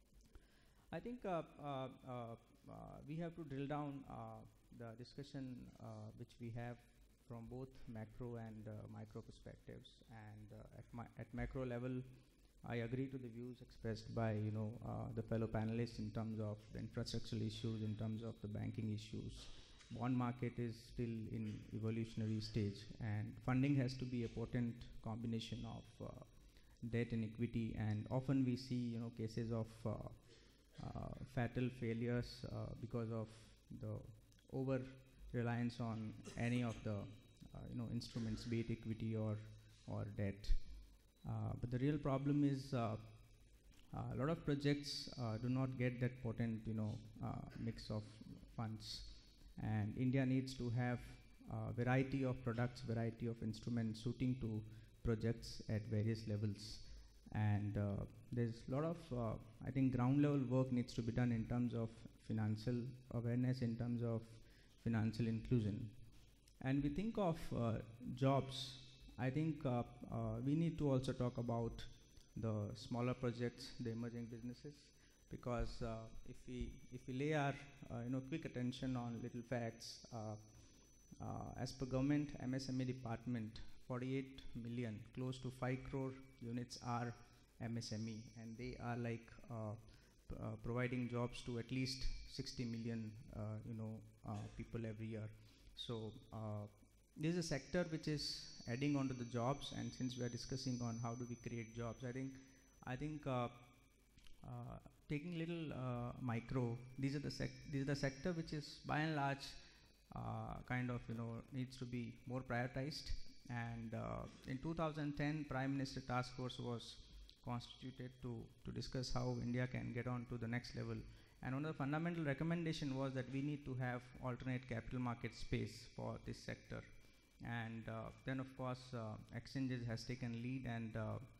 I think uh, uh, uh, uh, we have to drill down uh, the discussion uh, which we have from both macro and uh, micro perspectives. And uh, at, my at macro level, I agree to the views expressed by, you know, uh, the fellow panelists in terms of the infrastructural issues, in terms of the banking issues. Bond market is still in evolutionary stage, and funding has to be a potent combination of uh, debt and equity. And often we see, you know, cases of uh, uh, fatal failures uh, because of the over reliance on any of the, uh, you know, instruments, be it equity or or debt. Uh, but the real problem is uh, uh, a lot of projects uh, do not get that potent, you know, uh, mix of funds, and India needs to have a variety of products, variety of instruments suiting to projects at various levels. And uh, there's a lot of, uh, I think, ground level work needs to be done in terms of financial awareness, in terms of financial inclusion. And we think of uh, jobs. I think uh, uh, we need to also talk about the smaller projects, the emerging businesses, because uh, if we if we lay our uh, you know quick attention on little facts, uh, uh, as per government M S M E department, forty-eight million, close to five crore units are M S M E, and they are like uh, p uh, providing jobs to at least sixty million uh, you know uh, people every year. So uh, this is a sector which is adding on to the jobs, and since we are discussing on how do we create jobs, I think I think uh, uh, taking little uh, micro, these are the sec these are the sector which is by and large uh, kind of you know needs to be more prioritized. And uh, in two thousand ten, Prime Minister Task Force was constituted to, to discuss how India can get on to the next level. And one of the fundamental recommendation was that we need to have alternate capital market space for this sector. And uh, then of course uh, exchanges has taken lead, and uh,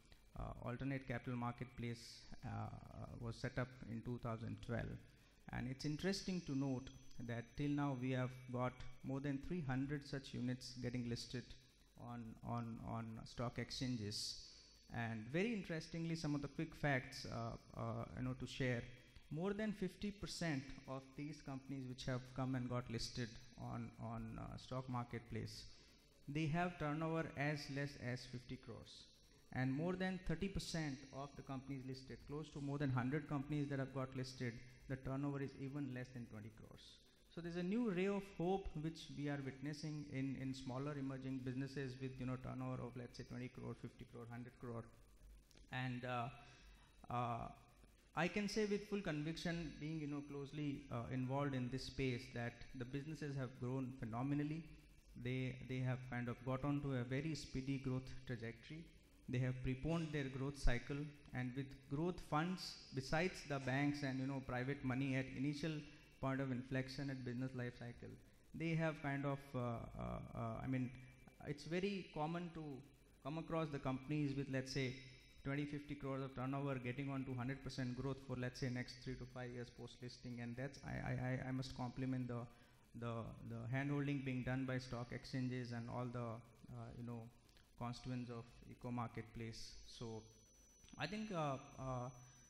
uh, alternate capital marketplace uh, was set up in two thousand twelve. And it's interesting to note that till now we have got more than three hundred such units getting listed on, on, on stock exchanges. And very interestingly, some of the quick facts uh, uh, you know, to share, more than fifty percent of these companies which have come and got listed on, on uh, stock marketplace, they have turnover as less as fifty crores. And more than thirty percent of the companies listed, close to more than one hundred companies that have got listed, the turnover is even less than twenty crores. So there's a new ray of hope which we are witnessing in, in smaller emerging businesses with, you know, turnover of let's say twenty crore, fifty crore, one hundred crore. And uh, uh, I can say with full conviction, being, you know, closely uh, involved in this space, that the businesses have grown phenomenally. They, they have kind of got onto a very speedy growth trajectory. They have preponed their growth cycle, and with growth funds, besides the banks and, you know, private money at initial point of inflection at business life cycle, they have kind of, uh, uh, uh, I mean, it's very common to come across the companies with, let's say, twenty, fifty crores of turnover getting on to one hundred percent growth for, let's say, next three to five years post-listing. And that's, I, I, I must compliment the, the, the hand-holding being done by stock exchanges and all the, uh, you know, constituents of eco marketplace. So I think uh, uh,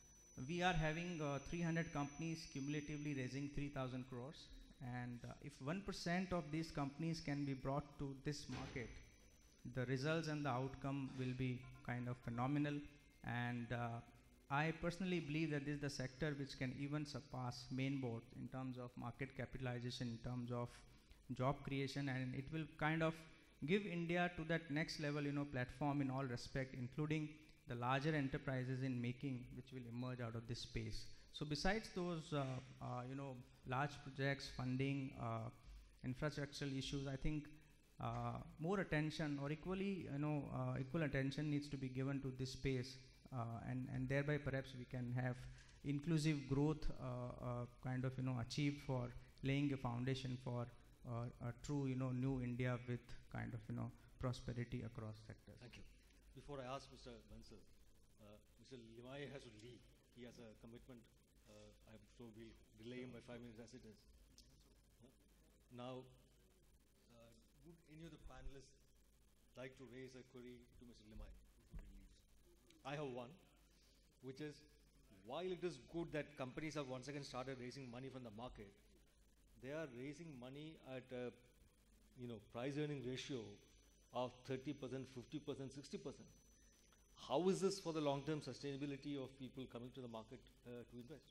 we are having uh, three hundred companies cumulatively raising three thousand crores, and uh, if one percent of these companies can be brought to this market, the results and the outcome will be kind of phenomenal. And uh, I personally believe that this is the sector which can even surpass mainboard in terms of market capitalization, in terms of job creation, and it will kind of give India to that next level, you know, platform in all respect, including the larger enterprises in making, which will emerge out of this space. So besides those, uh, uh, you know, large projects, funding, uh, infrastructural issues, I think uh, more attention, or equally, you know, uh, equal attention needs to be given to this space, uh, and, and thereby perhaps we can have inclusive growth uh, uh, kind of, you know, achieved for laying a foundation for uh, a true, you know, new India with kind of, you know, prosperity across sectors. Thank you. Before I ask Mister Bansal, uh, Mister Limaye has to leave. He has a commitment. Uh, I'm so we'll delay him by five minutes as it is. Uh, now, uh, would any of the panelists like to raise a query to Mister Limaye before he leaves? I have one, which is, while it is good that companies have once again started raising money from the market, they are raising money at a, you know, price earning ratio of thirty percent, fifty percent, sixty percent. How is this for the long-term sustainability of people coming to the market uh, to invest?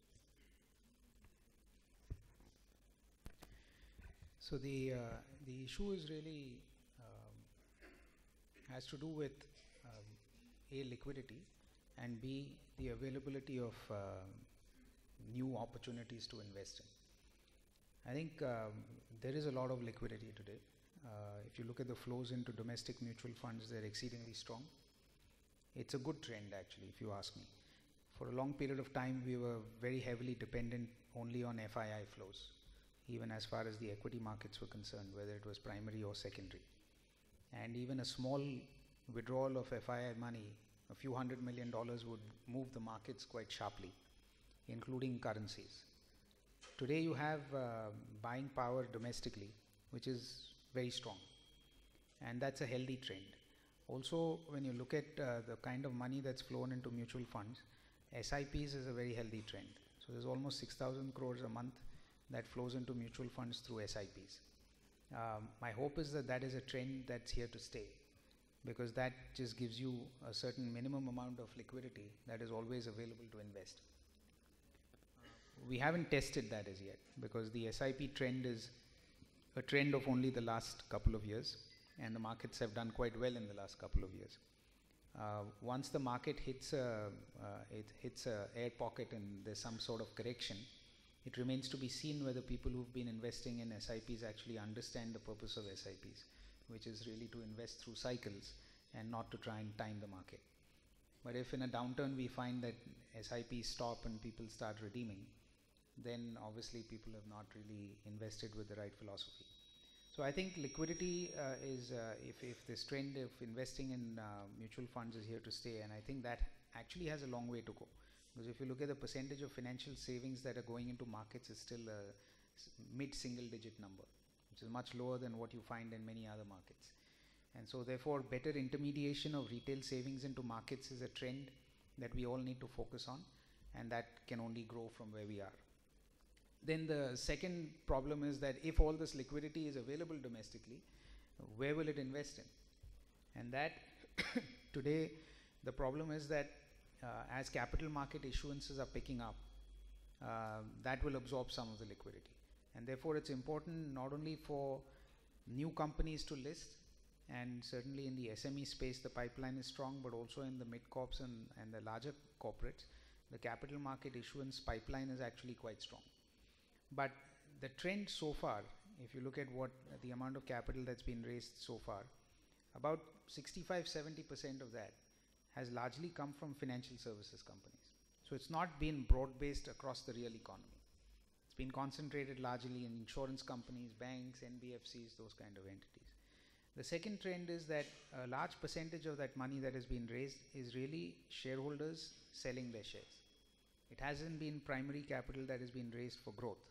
So the, uh, the issue is really um, has to do with um, A, liquidity, and B, the availability of uh, new opportunities to invest in. I think um, there is a lot of liquidity today. Uh, if you look at the flows into domestic mutual funds, they're exceedingly strong. It's a good trend, actually, if you ask me. For a long period of time, we were very heavily dependent only on F I I flows, even as far as the equity markets were concerned, whether it was primary or secondary. And even a small withdrawal of F I I money, a few hundred million dollars, would move the markets quite sharply, including currencies. Today, you have uh, buying power domestically, which is very strong, and that's a healthy trend. Also, when you look at uh, the kind of money that's flown into mutual funds, S I Ps is a very healthy trend. So there's almost six thousand crores a month that flows into mutual funds through S I Ps. Um, my hope is that that is a trend that's here to stay, because that just gives you a certain minimum amount of liquidity that is always available to invest. We haven't tested that as yet, because the S I P trend is a trend of only the last couple of years, and the markets have done quite well in the last couple of years. Uh, once the market hits a, uh, it hits a air pocket and there's some sort of correction, it remains to be seen whether people who've been investing in S I Ps actually understand the purpose of S I Ps, which is really to invest through cycles and not to try and time the market. But if in a downturn we find that S I Ps stop and people start redeeming, then obviously people have not really invested with the right philosophy. So I think liquidity uh, is, uh, if, if this trend of investing in uh, mutual funds is here to stay, and I think that actually has a long way to go. Because if you look at the percentage of financial savings that are going into markets, it's still a mid-single digit number, which is much lower than what you find in many other markets. And so therefore better intermediation of retail savings into markets is a trend that we all need to focus on, and that can only grow from where we are. Then the second problem is that if all this liquidity is available domestically, where will it invest in? And that today the problem is that uh, as capital market issuances are picking up, uh, that will absorb some of the liquidity. And therefore it's important not only for new companies to list, and certainly in the S M E space the pipeline is strong, but also in the mid-corps and, and the larger corporates, the capital market issuance pipeline is actually quite strong. But the trend so far, if you look at what uh, the amount of capital that's been raised so far, about sixty-five to seventy percent of that has largely come from financial services companies. So it's not been broad-based across the real economy. It's been concentrated largely in insurance companies, banks, N B F Cs, those kind of entities. The second trend is that a large percentage of that money that has been raised is really shareholders selling their shares. It hasn't been primary capital that has been raised for growth.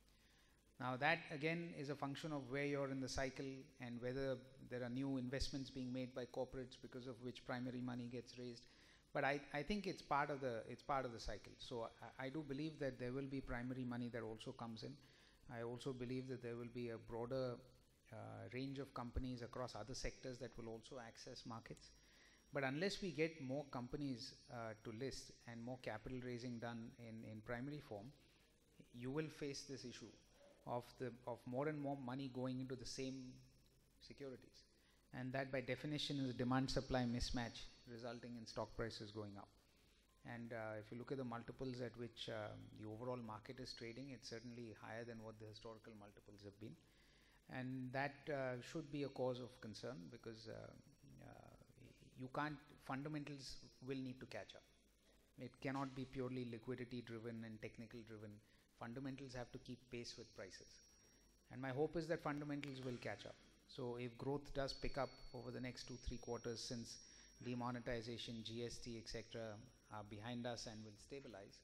Now that again is a function of where you're in the cycle and whether there are new investments being made by corporates because of which primary money gets raised. But I, I think it's part of the it's part of the cycle. So I, I do believe that there will be primary money that also comes in. I also believe that there will be a broader uh, range of companies across other sectors that will also access markets. But unless we get more companies uh, to list and more capital raising done in, in primary form, you will face this issue of the of more and more money going into the same securities, and that by definition is a demand supply mismatch resulting in stock prices going up. And uh, if you look at the multiples at which uh, the overall market is trading, it's certainly higher than what the historical multiples have been, and that uh, should be a cause of concern, because uh, uh, you can't, fundamentals will need to catch up. It cannot be purely liquidity driven and technical driven. Fundamentals have to keep pace with prices, and my hope is that fundamentals will catch up. So if growth does pick up over the next two three quarters, since demonetization, G S T, et cetera are behind us and will stabilize,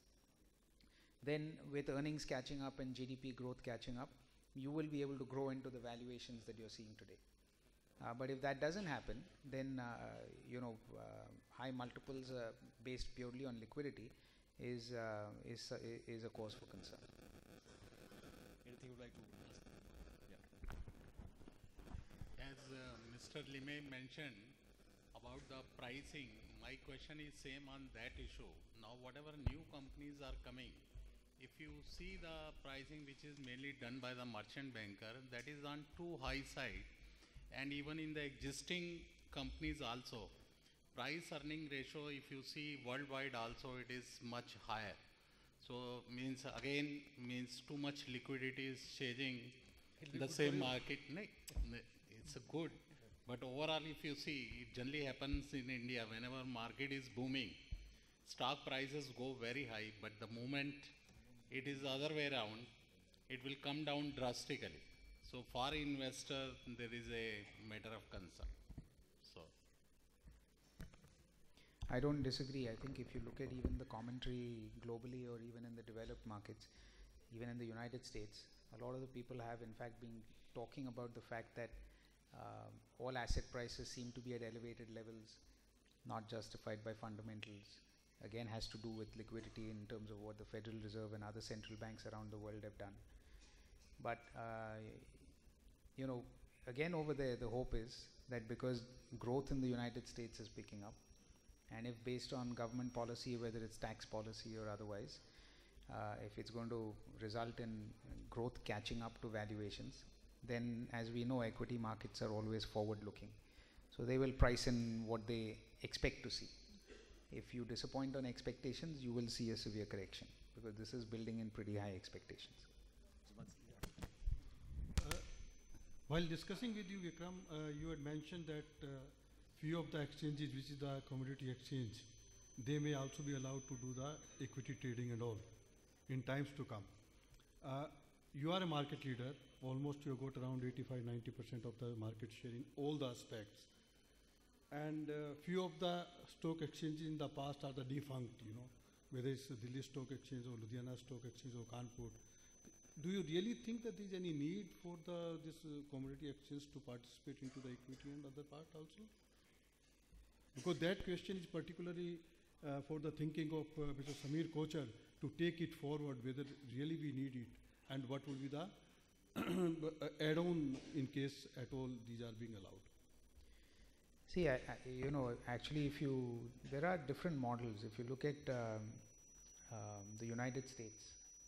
then with earnings catching up and G D P growth catching up, you will be able to grow into the valuations that you're seeing today. Uh, but if that doesn't happen, then uh, you know uh, high multiples uh, based purely on liquidity is uh, is uh, is a cause for concern. Anything you would like to ask? Yeah. As uh, Mister Limaye mentioned about the pricing, my question is same on that issue. Now, whatever new companies are coming, if you see the pricing which is mainly done by the merchant banker, that is on too high side, and even in the existing companies also, price earning ratio, if you see worldwide also, it is much higher. So means again means too much liquidity is changing the same market. No, it's a good, but overall if you see, it generally happens in India whenever market is booming, stock prices go very high, but the moment it is the other way around, it will come down drastically. So for investor, there is a matter of concern. So I don't disagree. I think if you look at even the commentary globally or even in the developed markets, even in the United States, a lot of the people have in fact been talking about the fact that uh, all asset prices seem to be at elevated levels, not justified by fundamentals. Again, has to do with liquidity in terms of what the Federal Reserve and other central banks around the world have done. But uh, you know, again over there, the hope is that because growth in the United States is picking up, and if based on government policy, whether it's tax policy or otherwise, uh, if it's going to result in growth catching up to valuations, then as we know, equity markets are always forward looking. So they will price in what they expect to see. If you disappoint on expectations, you will see a severe correction, because this is building in pretty high expectations. Uh, while discussing with you, Vikram, uh, you had mentioned that uh, few of the exchanges, which is the commodity exchange, they may also be allowed to do the equity trading and all in times to come. Uh, you are a market leader. Almost you have got around eighty-five to ninety percent of the market share in all the aspects. And uh, few of the stock exchanges in the past are the defunct, you know, whether it's the Delhi Stock Exchange or Ludhiana Stock Exchange or Kanpur. Do you really think that there is any need for the this uh, commodity exchange to participate into the equity and other part also? Because that question is particularly uh, for the thinking of uh, Mister Samir Kochar to take it forward, whether really we need it and what will be the add-on in case at all these are being allowed. See, I, I, you know, actually, if you, there are different models. If you look at um, um, the United States,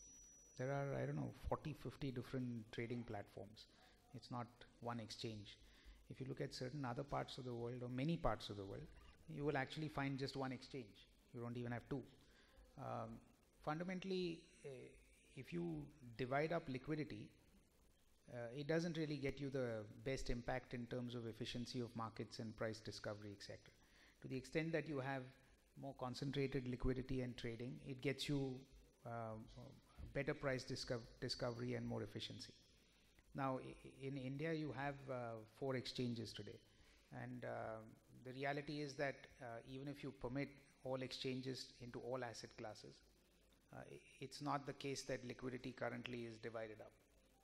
there are, I don't know, forty, fifty different trading platforms. It's not one exchange. If you look at certain other parts of the world or many parts of the world, you will actually find just one exchange. You don't even have two. Um, fundamentally, uh, if you divide up liquidity, Uh, it doesn't really get you the best impact in terms of efficiency of markets and price discovery, et cetera. To the extent that you have more concentrated liquidity and trading, it gets you uh, better price disco discovery and more efficiency. Now, in India, you have uh, four exchanges today. And uh, the reality is that uh, even if you permit all exchanges into all asset classes, uh, it's not the case that liquidity currently is divided up.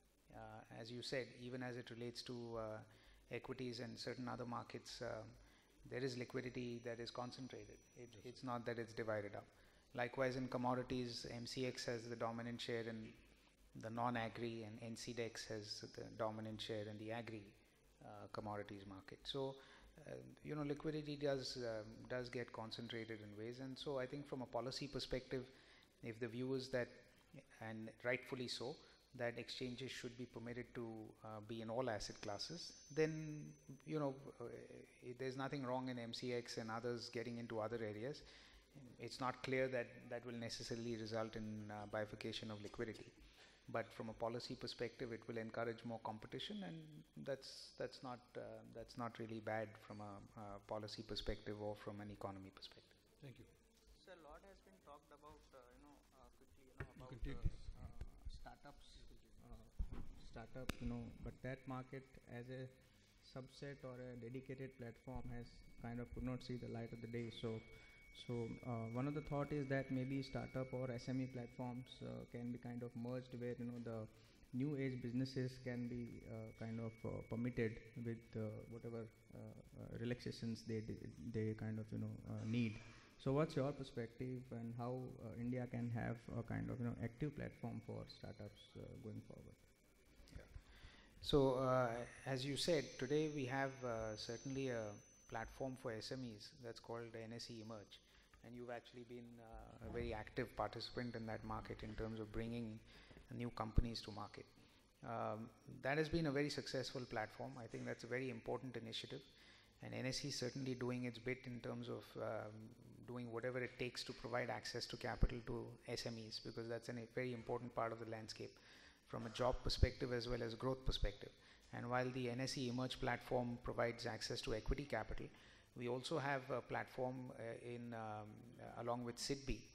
Uh, as you said, even as it relates to uh, equities and certain other markets, uh, there is liquidity that is concentrated. It, yes. It's not that it's divided up. Likewise, in commodities, M C X has the dominant share in the non-agri, and N C D E X has the dominant share in the agri uh, commodities market. So, uh, you know, liquidity does um, does get concentrated in ways, and so I think from a policy perspective, if the view is that, and rightfully so, that exchanges should be permitted to uh, be in all asset classes, then, you know, uh, there's nothing wrong in M C X and others getting into other areas. It's not clear that that will necessarily result in uh, bifurcation of liquidity. But from a policy perspective, it will encourage more competition, and that's that's not uh, that's not really bad from a uh, policy perspective or from an economy perspective. Thank you. So a lot has been talked about, uh, you know, uh, quickly, you know, about you can take uh, this. uh, startups, uh, startup, you know, but that market as a subset or a dedicated platform has kind of could not see the light of the day. So, so uh, one of the thought is that maybe startup or S M E platforms uh, can be kind of merged, where, you know, the new age businesses can be uh, kind of uh, permitted with uh, whatever uh, uh, relaxations they they kind of, you know, uh, need. So what's your perspective, and how uh, India can have a kind of, you know, active platform for startups uh, going forward? Yeah. So uh, as you said, today we have uh, certainly a platform for S M Es that's called N S E Emerge, and you've actually been uh, a very active participant in that market in terms of bringing new companies to market. Um, that has been a very successful platform. I think that's a very important initiative, and N S E is certainly doing its bit in terms of um, doing whatever it takes to provide access to capital to S M Es, because that's an, a very important part of the landscape from a job perspective as well as growth perspective. And while the N S E Emerge platform provides access to equity capital, we also have a platform uh, in um, uh, along with S I D B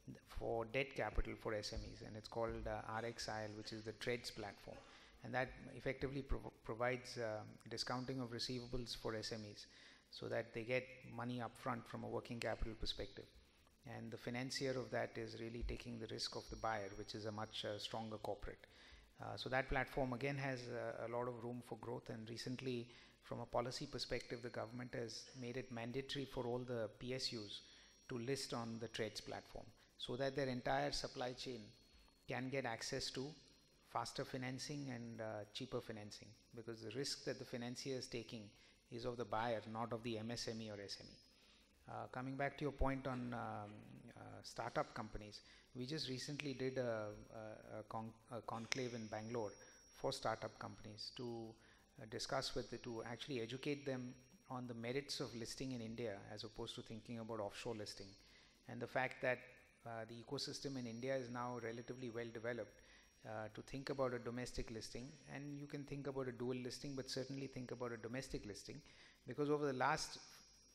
for debt capital for S M Es, and it's called uh, R X I L, which is the TREDS platform, and that effectively prov provides uh, discounting of receivables for S M Es, so that they get money up front from a working capital perspective, and the financier of that is really taking the risk of the buyer, which is a much uh, stronger corporate. Uh, so that platform again has uh, a lot of room for growth, and recently, from a policy perspective, the government has made it mandatory for all the P S Us to list on the TREDS platform, so that their entire supply chain can get access to faster financing and uh, cheaper financing, because the risk that the financier is taking is of the buyer, not of the M S M E or S M E. Uh, coming back to your point on um, uh, startup companies, we just recently did a, a, a, con a conclave in Bangalore for startup companies to uh, discuss with the, to actually educate them on the merits of listing in India as opposed to thinking about offshore listing, and the fact that uh, the ecosystem in India is now relatively well developed uh, to think about a domestic listing, and you can think about a dual listing, but certainly think about a domestic listing, because over the last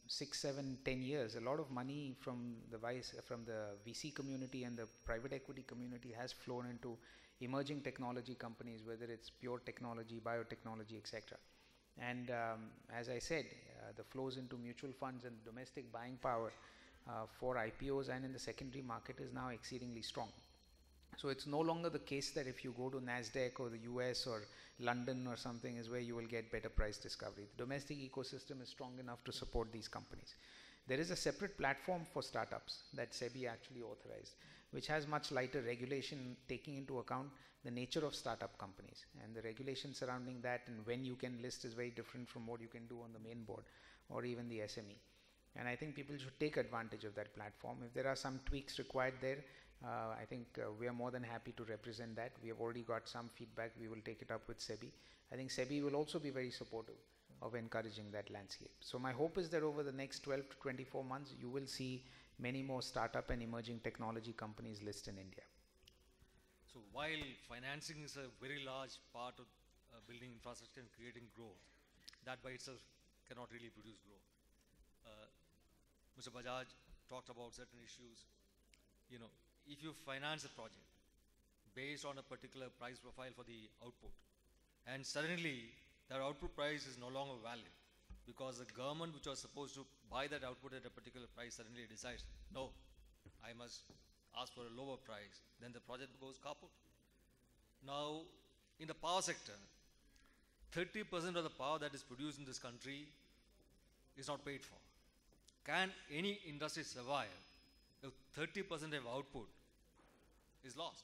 six, seven, ten years, a lot of money from the vice, from the V C community and the private equity community has flown into emerging technology companies, whether it's pure technology, biotechnology, et cetera. And um, as I said, uh, the flows into mutual funds and domestic buying power uh, for I P Os and in the secondary market is now exceedingly strong. So it's no longer the case that if you go to NASDAQ or the U S or London or something is where you will get better price discovery. The domestic ecosystem is strong enough to support these companies. There is a separate platform for startups that SEBI actually authorized, which has much lighter regulation taking into account the nature of startup companies, and the regulation surrounding that and when you can list is very different from what you can do on the main board or even the S M E. And I think people should take advantage of that platform. If there are some tweaks required there, uh, I think uh, we are more than happy to represent that. We have already got some feedback. We will take it up with SEBI. I think SEBI will also be very supportive of encouraging that landscape. So my hope is that over the next twelve to twenty-four months, you will see many more startup and emerging technology companies list in India. So while financing is a very large part of uh, building infrastructure and creating growth, that by itself cannot really produce growth. Uh, Mister Bajaj talked about certain issues. You know, if you finance a project based on a particular price profile for the output, and suddenly that output price is no longer valid because the government which was supposed to buy that output at a particular price suddenly decides, no, I must ask for a lower price, then the project goes kaput. Now, in the power sector, thirty percent of the power that is produced in this country is not paid for. Can any industry survive if thirty percent of output is lost?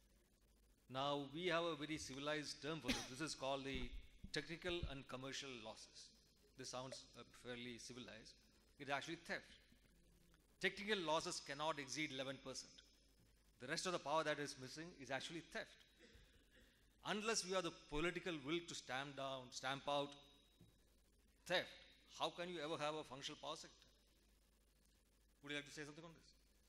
Now, we have a very civilized term for this. This is called the technical and commercial losses. This sounds uh, fairly civilized. It's actually theft. Technical losses cannot exceed eleven percent. The rest of the power that is missing is actually theft. Unless we have the political will to stamp down, stamp out theft, how can you ever have a functional power sector? Would you like to say something on this?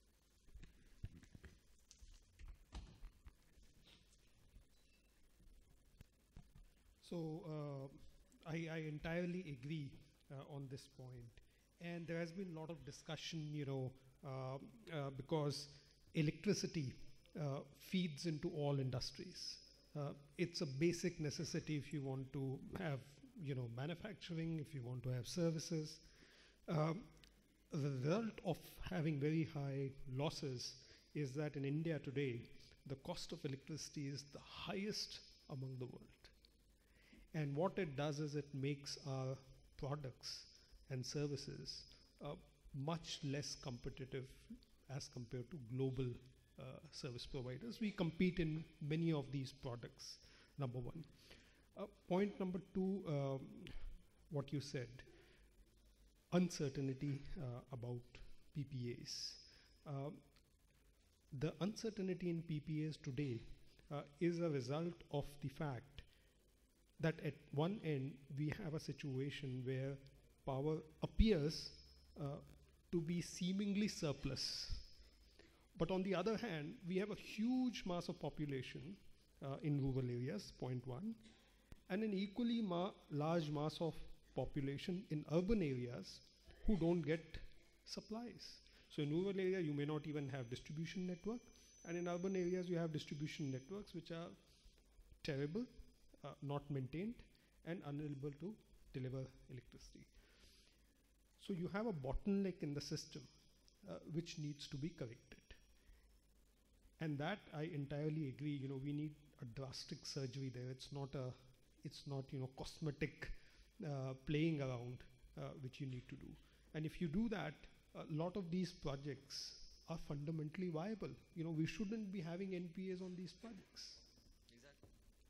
So uh, I, I entirely agree uh, on this point. And there has been a lot of discussion, you know, uh, uh, because electricity uh, feeds into all industries. Uh, it's a basic necessity if you want to have, you know, manufacturing, if you want to have services. Um, the result of having very high losses is that in India today, the cost of electricity is the highest among the world. And what it does is it makes our products and services uh, much less competitive as compared to global uh, service providers. We compete in many of these products, number one. Uh, point number two, um, what you said, uncertainty uh, about P P As. Uh, the uncertainty in P P As today uh, is a result of the fact that at one end we have a situation where power appears uh, to be seemingly surplus. But on the other hand, we have a huge mass of population uh, in rural areas, point one, and an equally ma large mass of population in urban areas who don't get supplies. So in rural area, you may not even have distribution network, and in urban areas, you have distribution networks which are terrible, uh, not maintained, and unable to deliver electricity. So you have a bottleneck in the system uh, which needs to be corrected. And that I entirely agree, you know, we need a drastic surgery there. It's not a, it's not, you know, cosmetic uh, playing around uh, which you need to do. And if you do that, a lot of these projects are fundamentally viable. You know, we shouldn't be having N P As on these projects. Exactly.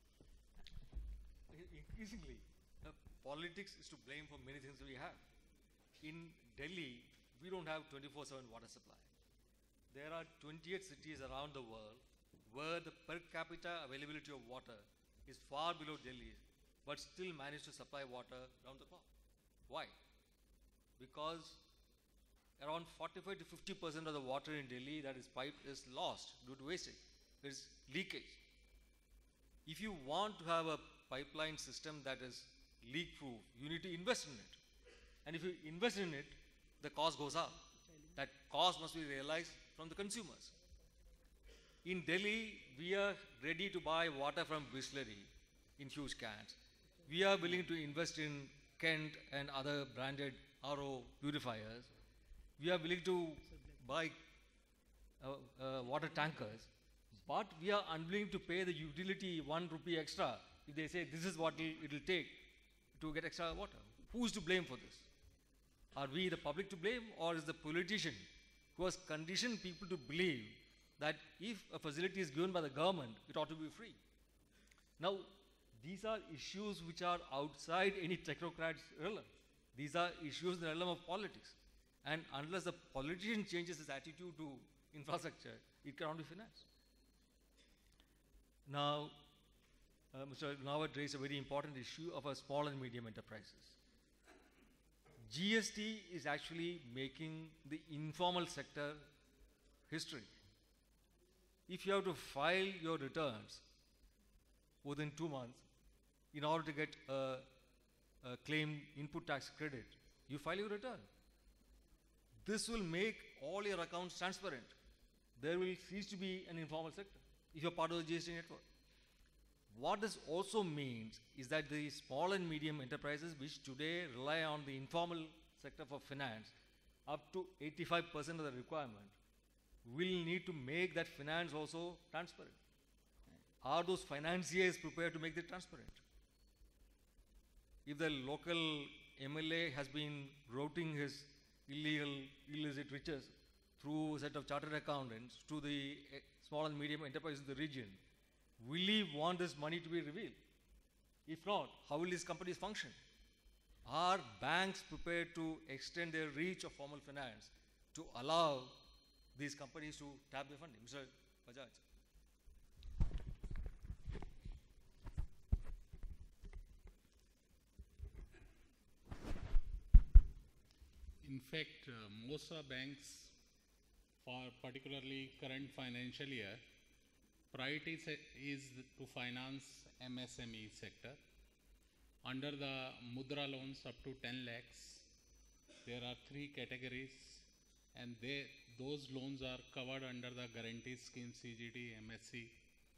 Increasingly, uh, politics is to blame for many things we have. In Delhi, we don't have twenty-four seven water supply. There are twenty-eight cities around the world where the per capita availability of water is far below Delhi, but still manage to supply water around the clock. Why? Because around forty-five to fifty percent of the water in Delhi that is piped is lost due to wastage. There is leakage. If you want to have a pipeline system that is leak-proof, you need to invest in it. And if you invest in it, the cost goes up. That cost must be realized from the consumers. In Delhi, we are ready to buy water from Bisleri in huge cans. We are willing to invest in Kent and other branded R O purifiers. We are willing to buy uh, uh, water tankers, but we are unwilling to pay the utility one rupee extra if they say this is what it will take to get extra water. Who is to blame for this? Are we the public to blame, or is the politician who has conditioned people to believe that if a facility is given by the government, it ought to be free? Now, these are issues which are outside any technocrat's realm. These are issues in the realm of politics. And unless the politician changes his attitude to infrastructure, it cannot be financed. Now, uh, Mister Lunawat raised a very important issue of our small and medium enterprises. G S T is actually making the informal sector history. If you have to file your returns within two months in order to get a, a claim input tax credit, you file your return. This will make all your accounts transparent. There will cease to be an informal sector if you're part of the G S T network. What this also means is that the small and medium enterprises which today rely on the informal sector for finance, up to eighty-five percent of the requirement, will need to make that finance also transparent. Are those financiers prepared to make it transparent? If the local M L A has been routing his illegal, illicit riches through a set of chartered accountants to the uh, small and medium enterprises in the region, will he want this money to be revealed? If not, how will these companies function? Are banks prepared to extend their reach of formal finance to allow these companies to tap their funding? Mister Bajaj. In fact, uh, most of the banks, for particularly current financial year, priority is to finance M S M E sector. Under the Mudra loans up to ten lakhs, there are three categories, and they, those loans are covered under the guarantee scheme C G T, M S C.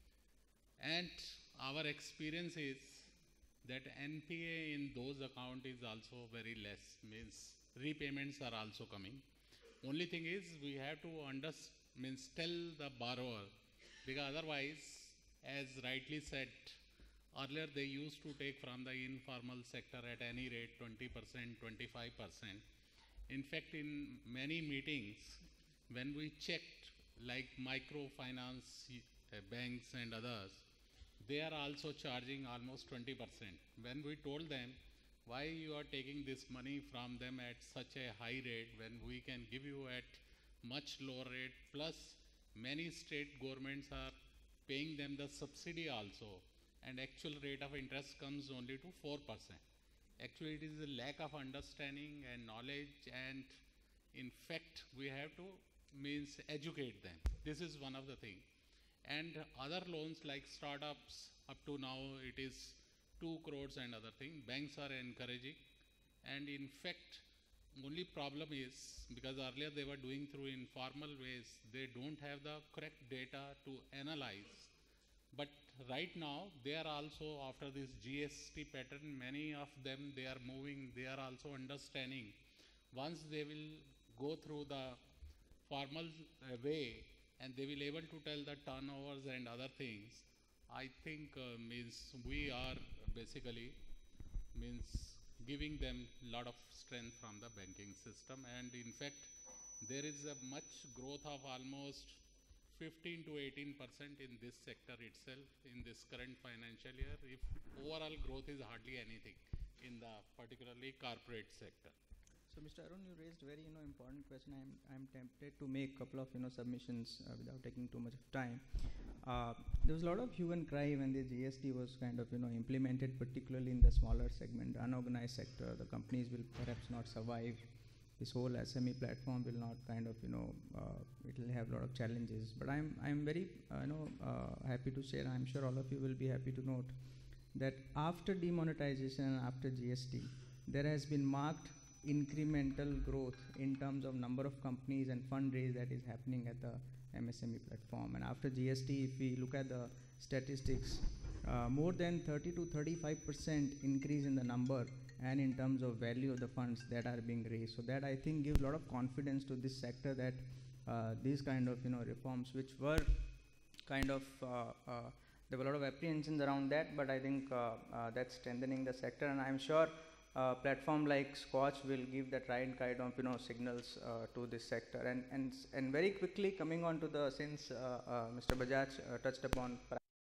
And our experience is that N P A in those accounts is also very less, means repayments are also coming. Only thing is we have to under, means tell the borrower, because otherwise, as rightly said, earlier they used to take from the informal sector at any rate twenty percent, twenty-five percent. In fact, in many meetings, when we checked like microfinance uh, banks and others, they are also charging almost twenty percent. When we told them, why you are taking this money from them at such a high rate when we can give you at much lower rate, plus many state governments are paying them the subsidy also, and actual rate of interest comes only to four percent. Actually, it is a lack of understanding and knowledge, and in fact, we have to means educate them. This is one of the things. And other loans like startups, up to now it is two crores and other thing, banks are encouraging. And in fact, only problem is, because earlier they were doing through informal ways, they don't have the correct data to analyze. But right now, they are also, after this G S T pattern, many of them, they are moving, they are also understanding. Once they will go through the formal uh, way, and they will able to tell the turnovers and other things, I think uh, means we are basically means giving them lot of strength from the banking system. And in fact, there is a much growth of almost fifteen to eighteen percent in this sector itself in this current financial year, if overall growth is hardly anything in the particularly corporate sector. So, Mister Arun, you raised very you know important question. I'm I'm tempted to make a couple of you know submissions uh, without taking too much of time. Uh, there was a lot of hue and cry when the G S T was kind of you know implemented, particularly in the smaller segment, unorganized sector. The companies will perhaps not survive. This whole S M E platform will not kind of you know uh, it will have a lot of challenges. But I'm I'm very uh, you know uh, happy to share. I'm sure all of you will be happy to note that after demonetization, after G S T, there has been marked incremental growth in terms of number of companies and fundraise that is happening at the M S M E platform. And after G S T, if we look at the statistics, uh, more than thirty to thirty-five percent increase in the number and in terms of value of the funds that are being raised. So that I think gives a lot of confidence to this sector that uh, these kind of you know reforms, which were kind of uh, uh, there were a lot of apprehensions around that, but I think uh, uh, that's strengthening the sector, and I'm sure uh, platform like Scotch will give that right kind of you know signals uh, to this sector. And and and very quickly coming on to the, since uh, uh, Mister Bajaj uh, touched upon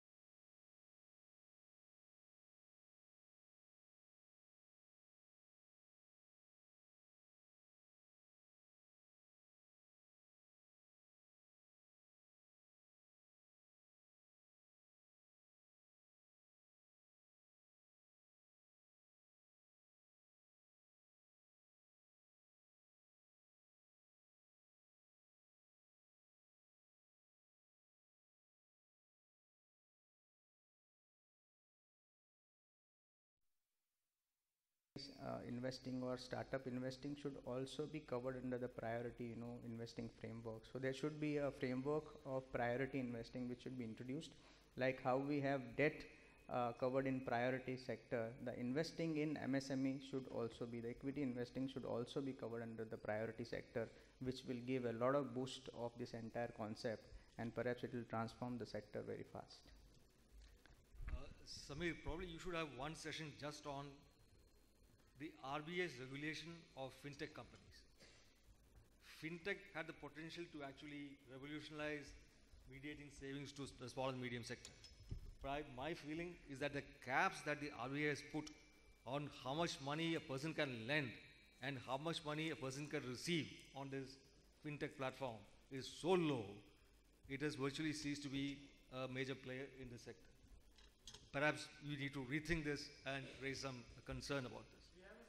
uh, investing or startup investing should also be covered under the priority you know investing framework. So there should be a framework of priority investing which should be introduced, like how we have debt uh, covered in priority sector. The investing in M S M E should also be, the equity investing should also be covered under the priority sector, which will give a lot of boost of this entire concept, and perhaps it will transform the sector very fast. Uh, Samir, probably you should have one session just on the R B I's regulation of fintech companies. Fintech had the potential to actually revolutionize mediating savings to the small and medium sector. But I, my feeling is that the caps that the R B I has put on how much money a person can lend and how much money a person can receive on this fintech platform is so low, it has virtually ceased to be a major player in the sector. Perhaps we need to rethink this and raise some concern about this.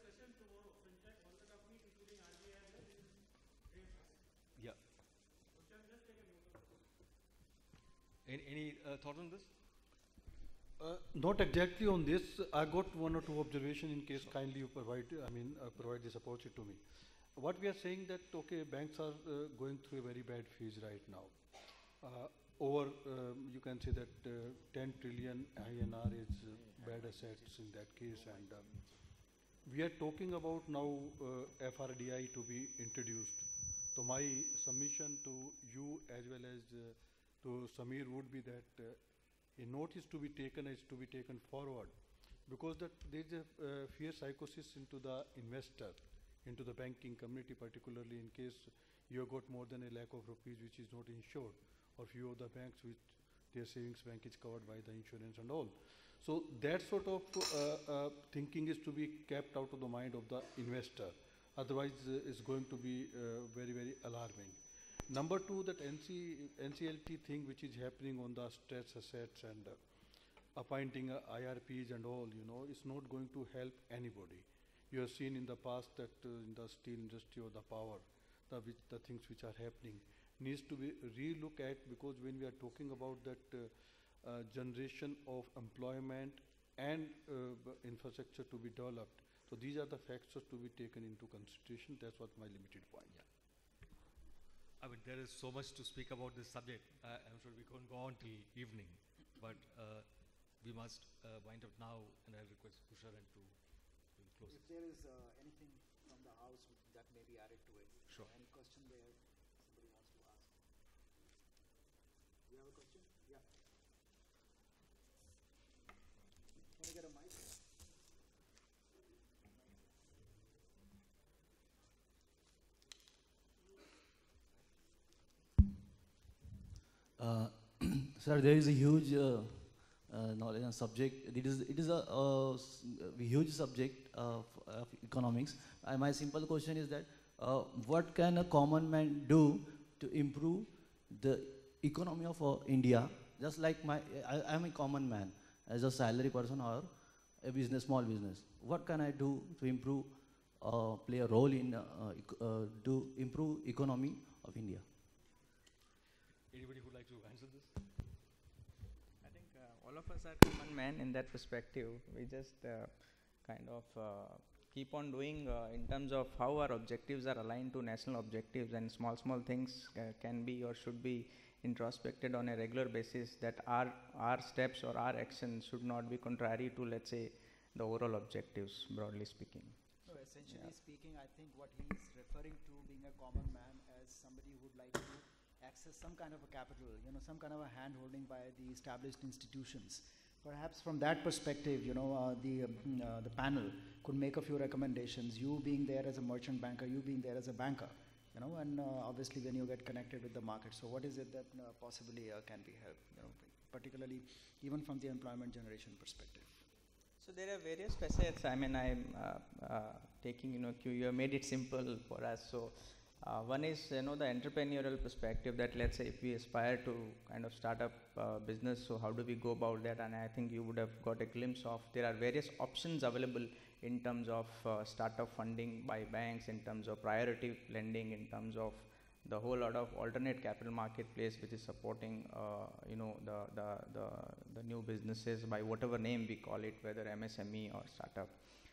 Yeah. Any, any uh, thought on this? Uh, not exactly on this. I got one or two observations in case kindly you provide, I mean, uh, provide this opportunity to me. What we are saying that, okay, banks are uh, going through a very bad phase right now. Uh, over, um, you can say that uh, ten trillion I N R is uh, bad assets in that case, and um, we are talking about now uh, F R D I to be introduced. So my submission to you as well as uh, to Samir would be that uh, a note is to be taken, is to be taken forward, because that there is a uh, fear psychosis into the investor, into the banking community, particularly in case you have got more than a lakh of rupees which is not insured, or few of the banks which their savings bank is covered by the insurance and all. So that sort of uh, uh, thinking is to be kept out of the mind of the investor. Otherwise, uh, it's going to be uh, very, very alarming. Number two, that N C, N C L T thing which is happening on the stress assets and uh, appointing uh, I R Ps and all, you know, is not going to help anybody. You have seen in the past that uh, in the steel industry or the power, the, which, the things which are happening needs to be re-look at, because when we are talking about that uh, uh, generation of employment and uh, infrastructure to be developed, so these are the factors to be taken into consideration. That's what my limited point. Yeah. I mean, there is so much to speak about this subject. Uh, I'm sure we can't go on till evening, but uh, we must uh, wind up now, and I request Kusharan to, to close. If there is uh, anything from the house that may be added to it, sure. Any question there somebody wants to ask? You have a question? Yeah. Can I get a mic? Uh, sir, there is a huge uh, uh, knowledge and subject. It is it is a, uh, a huge subject of, of economics. Uh, my simple question is that uh, what can a common man do to improve the economy of uh, India? Just like my, I am a common man as a salary person or a business, small business. What can I do to improve, uh, play a role in uh, uh, to improve economy of India? Anybody who would like to answer this? I think uh, all of us are common men in that perspective. We just uh, kind of uh, keep keep on doing uh, in terms of how our objectives are aligned to national objectives, and small, small things uh, can be or should be introspected on a regular basis, that our, our steps or our actions should not be contrary to, let's say, the overall objectives, broadly speaking. So essentially Yeah. speaking, I think what he is referring to being a common man as somebody who would like to access some kind of a capital, you know, some kind of a hand holding by the established institutions. Perhaps from that perspective, you know, uh, the, um, uh, the panel could make a few recommendations, you being there as a merchant banker, you being there as a banker, you know, and uh, obviously when you get connected with the market. So what is it that uh, possibly uh, can be helped, you know, particularly even from the employment generation perspective? So there are various facets. I mean, I'm uh, uh, taking, you know, you have made it simple for us. So uh, one is, you know, the entrepreneurial perspective, that let's say if we aspire to kind of start up uh, business, so how do we go about that? And I think you would have got a glimpse of, there are various options available in terms of uh, startup funding by banks, in terms of priority lending, in terms of the whole lot of alternate capital marketplace which is supporting, uh, you know, the, the, the, the new businesses by whatever name we call it, whether M S M E or startup.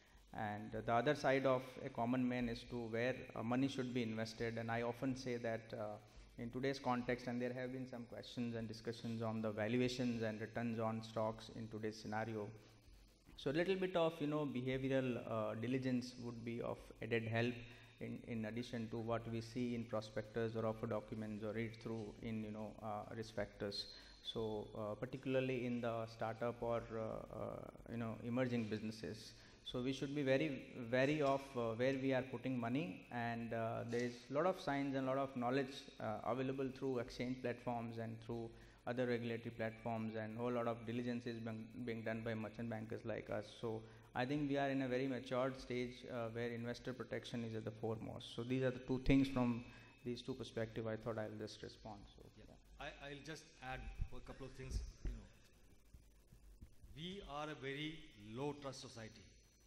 And uh, the other side of a common man is to where uh, money should be invested. And I often say that uh, in today's context, and there have been some questions and discussions on the valuations and returns on stocks in today's scenario. So a little bit of, you know, behavioral uh, diligence would be of added help in, in addition to what we see in prospectus or offer documents or read through in, you know, uh, risk factors. So uh, particularly in the startup or, uh, uh, you know, emerging businesses. So we should be very wary of uh, where we are putting money, and uh, there is a lot of science and a lot of knowledge uh, available through exchange platforms and through other regulatory platforms, and a whole lot of diligence is being, being done by merchant bankers like us. So I think we are in a very matured stage uh, where investor protection is at the foremost. So these are the two things from these two perspectives I thought I'll just respond. So yeah. Yeah. I, I'll just add a couple of things. You know, we are a very low trust society.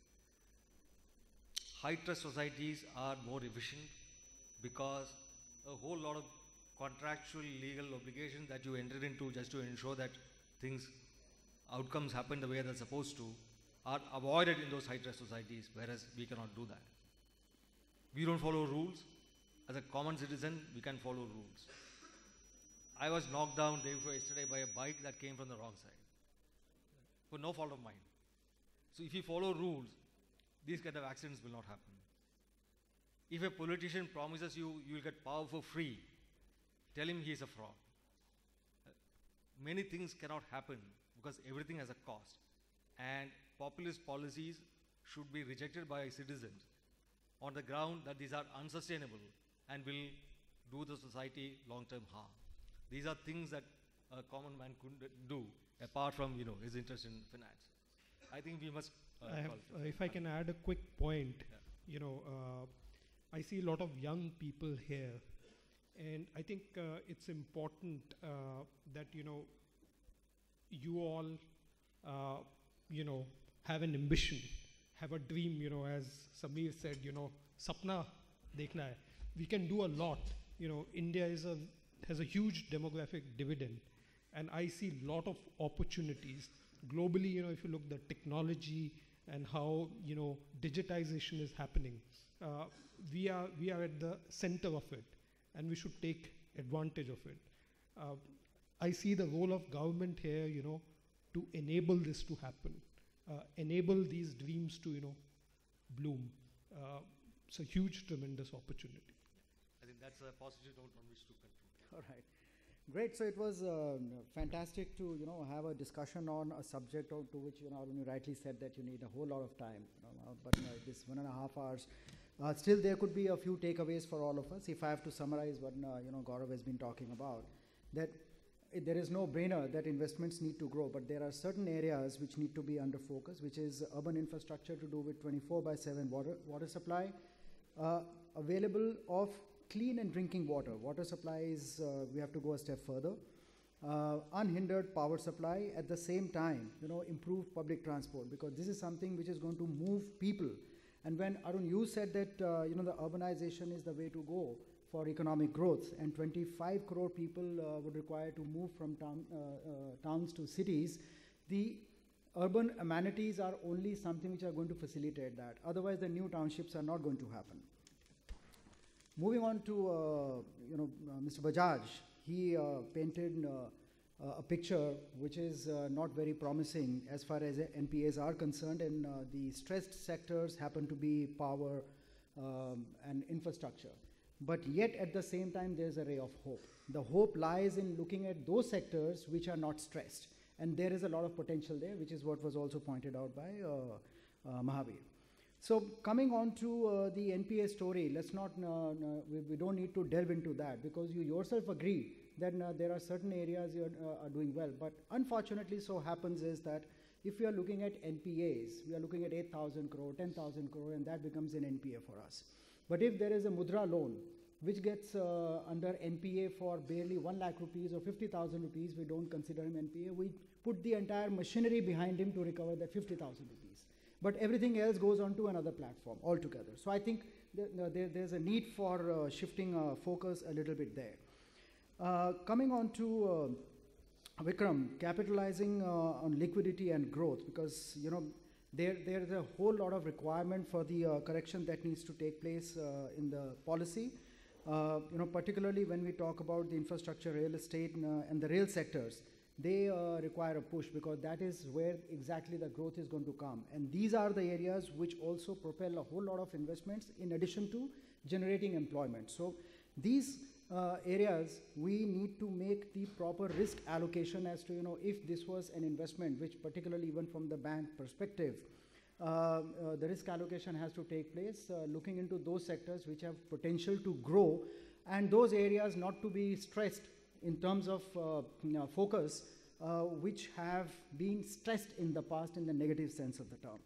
High trust societies are more efficient because a whole lot of contractual legal obligations that you enter into just to ensure that things, outcomes happen the way they're supposed to, are avoided in those high trust societies, whereas we cannot do that. We don't follow rules. As a common citizen, we can follow rules. I was knocked down day before yesterday by a bike that came from the wrong side, for no fault of mine. So if you follow rules, these kind of accidents will not happen. If a politician promises you, you will get power for free, tell him he is a fraud. Uh, many things cannot happen because everything has a cost. And populist policies should be rejected by citizens on the ground that these are unsustainable and will do the society long-term harm. These are things that a common man couldn't do apart from, you know, his interest in finance. I think we must uh, I have, uh, if I can add a quick point, yeah. you know, uh, I see a lot of young people here, and I think uh, it's important uh, that, you know, you all, uh, you know, have an ambition, have a dream, you know, as Samir said, you know, sapna dekhna hai. We can do a lot. You know, India is a, has a huge demographic dividend, and I see a lot of opportunities. Globally, you know, if you look at the technology and how, you know, digitization is happening, uh, we are we are at the center of it, and we should take advantage of it. Uh, I see the role of government here, you know, to enable this to happen, uh, enable these dreams to, you know, bloom. Uh, it's a huge, tremendous opportunity. I think that's a positive note on which to conclude. All right. Great. So it was uh, fantastic to, you know, have a discussion on a subject to which, you know, you rightly said that you need a whole lot of time. You know, uh, but uh, this one and a half hours, uh, still there could be a few takeaways for all of us. If I have to summarize what, uh, you know, Gaurav has been talking about, that it, there is no brainer that investments need to grow, but there are certain areas which need to be under focus, which is urban infrastructure to do with twenty-four by seven water, water supply, uh, available of clean and drinking water. Water supplies, uh, we have to go a step further. Uh, unhindered power supply, at the same time, you know, improved public transport, because this is something which is going to move people. And when Arun, you said that, uh, you know, the urbanization is the way to go for economic growth, and twenty-five crore people uh, would require to move from town, uh, uh, towns to cities, the urban amenities are only something which are going to facilitate that. Otherwise, the new townships are not going to happen. Moving on to, uh, you know, uh, Mister Bajaj, he uh, painted uh, uh, a picture which is uh, not very promising as far as N P As are concerned, and uh, the stressed sectors happen to be power um, and infrastructure. But yet, at the same time, there's a ray of hope. The hope lies in looking at those sectors which are not stressed. And there is a lot of potential there, which is what was also pointed out by uh, uh, Mahavir. So coming on to uh, the N P A story, let's not, uh, no, we, we don't need to delve into that, because you yourself agree that uh, there are certain areas you uh, are doing well. But unfortunately, so happens is that if we are looking at N P As, we are looking at eight thousand crore, ten thousand crore, and that becomes an N P A for us. But if there is a Mudra loan, which gets uh, under N P A for barely one lakh rupees or fifty thousand rupees, we don't consider him N P A. We put the entire machinery behind him to recover that fifty thousand rupees. But everything else goes on to another platform altogether. So I think th there, there's a need for uh, shifting uh, focus a little bit there. Uh, coming on to uh, Vikram, capitalizing uh, on liquidity and growth, because you know there there's a whole lot of requirement for the uh, correction that needs to take place uh, in the policy. Uh, you know, particularly when we talk about the infrastructure, real estate, and, uh, and the rail sectors, they uh, require a push, because that is where exactly the growth is going to come. And these are the areas which also propel a whole lot of investments in addition to generating employment. So these uh, areas, we need to make the proper risk allocation as to, you know, if this was an investment, which particularly even from the bank perspective, Uh, uh, the risk allocation has to take place, uh, looking into those sectors which have potential to grow, and those areas not to be stressed in terms of uh, you know, focus, uh, which have been stressed in the past in the negative sense of the term.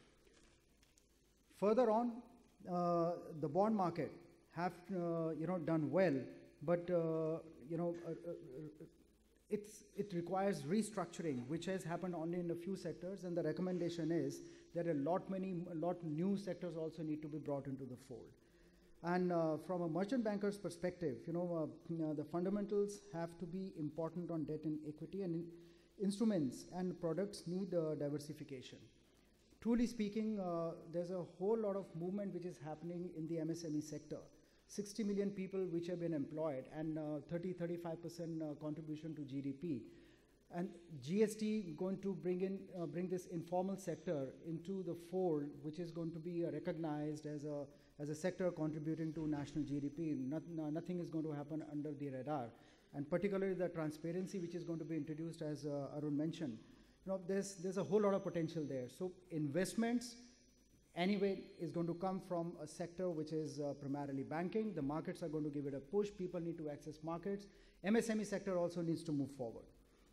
Further on, uh, the bond market have uh, you know done well, but uh, you know uh, uh, it's, it requires restructuring, which has happened only in a few sectors, and the recommendation is that a lot many, a lot new sectors also need to be brought into the fold. And uh, from a merchant banker's perspective, you know, uh, you know, the fundamentals have to be important on debt and equity, and in instruments and products need uh, diversification. Truly speaking, uh, there's a whole lot of movement which is happening in the M S M E sector. sixty million people which have been employed, and uh, thirty to thirty-five percent uh, contribution to G D P. And G S T going to bring in, uh, bring this informal sector into the fold, which is going to be uh, recognized as a, as a sector contributing to national G D P. Not, no, nothing is going to happen under the radar. And particularly the transparency which is going to be introduced, as uh, Arun mentioned. You know, there's, there's a whole lot of potential there. So investments, anyway, is going to come from a sector which is uh, primarily banking. The markets are going to give it a push. People need to access markets. M S M E sector also needs to move forward.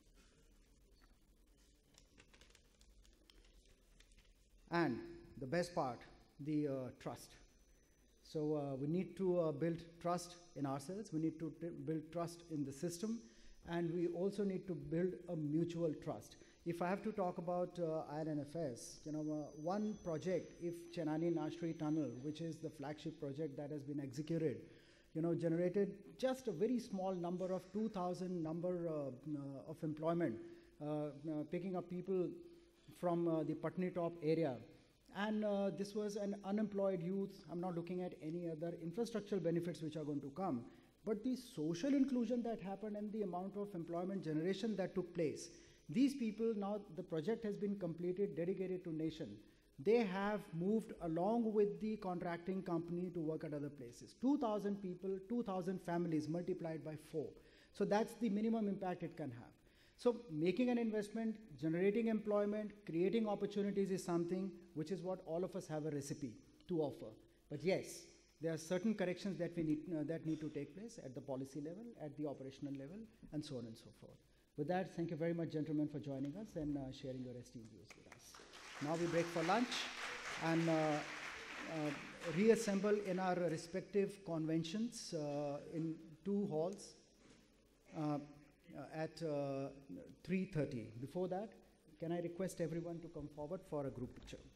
And the best part, the uh, trust. So uh, we need to uh, build trust in ourselves. We need to build trust in the system. And we also need to build a mutual trust. If I have to talk about uh, I L and F S, you know, uh, one project, if Chenani Nashri Tunnel, which is the flagship project that has been executed, you know, generated just a very small number of two thousand number uh, uh, of employment, uh, uh, picking up people from uh, the Patnitop area. And uh, this was an unemployed youth. I'm not looking at any other infrastructural benefits which are going to come, but the social inclusion that happened and the amount of employment generation that took place. These people, now the project has been completed, dedicated to nation. They have moved along with the contracting company to work at other places. two thousand people, two thousand families multiplied by four. So that's the minimum impact it can have. So making an investment, generating employment, creating opportunities is something which is what all of us have a recipe to offer. But yes, there are certain corrections that we need, uh, that need to take place at the policy level, at the operational level, and so on and so forth. With that, thank you very much, gentlemen, for joining us and uh, sharing your esteemed views with us. Now we break for lunch and uh, uh, reassemble in our respective conventions uh, in two halls uh, at uh, three thirty. Before that, can I request everyone to come forward for a group picture?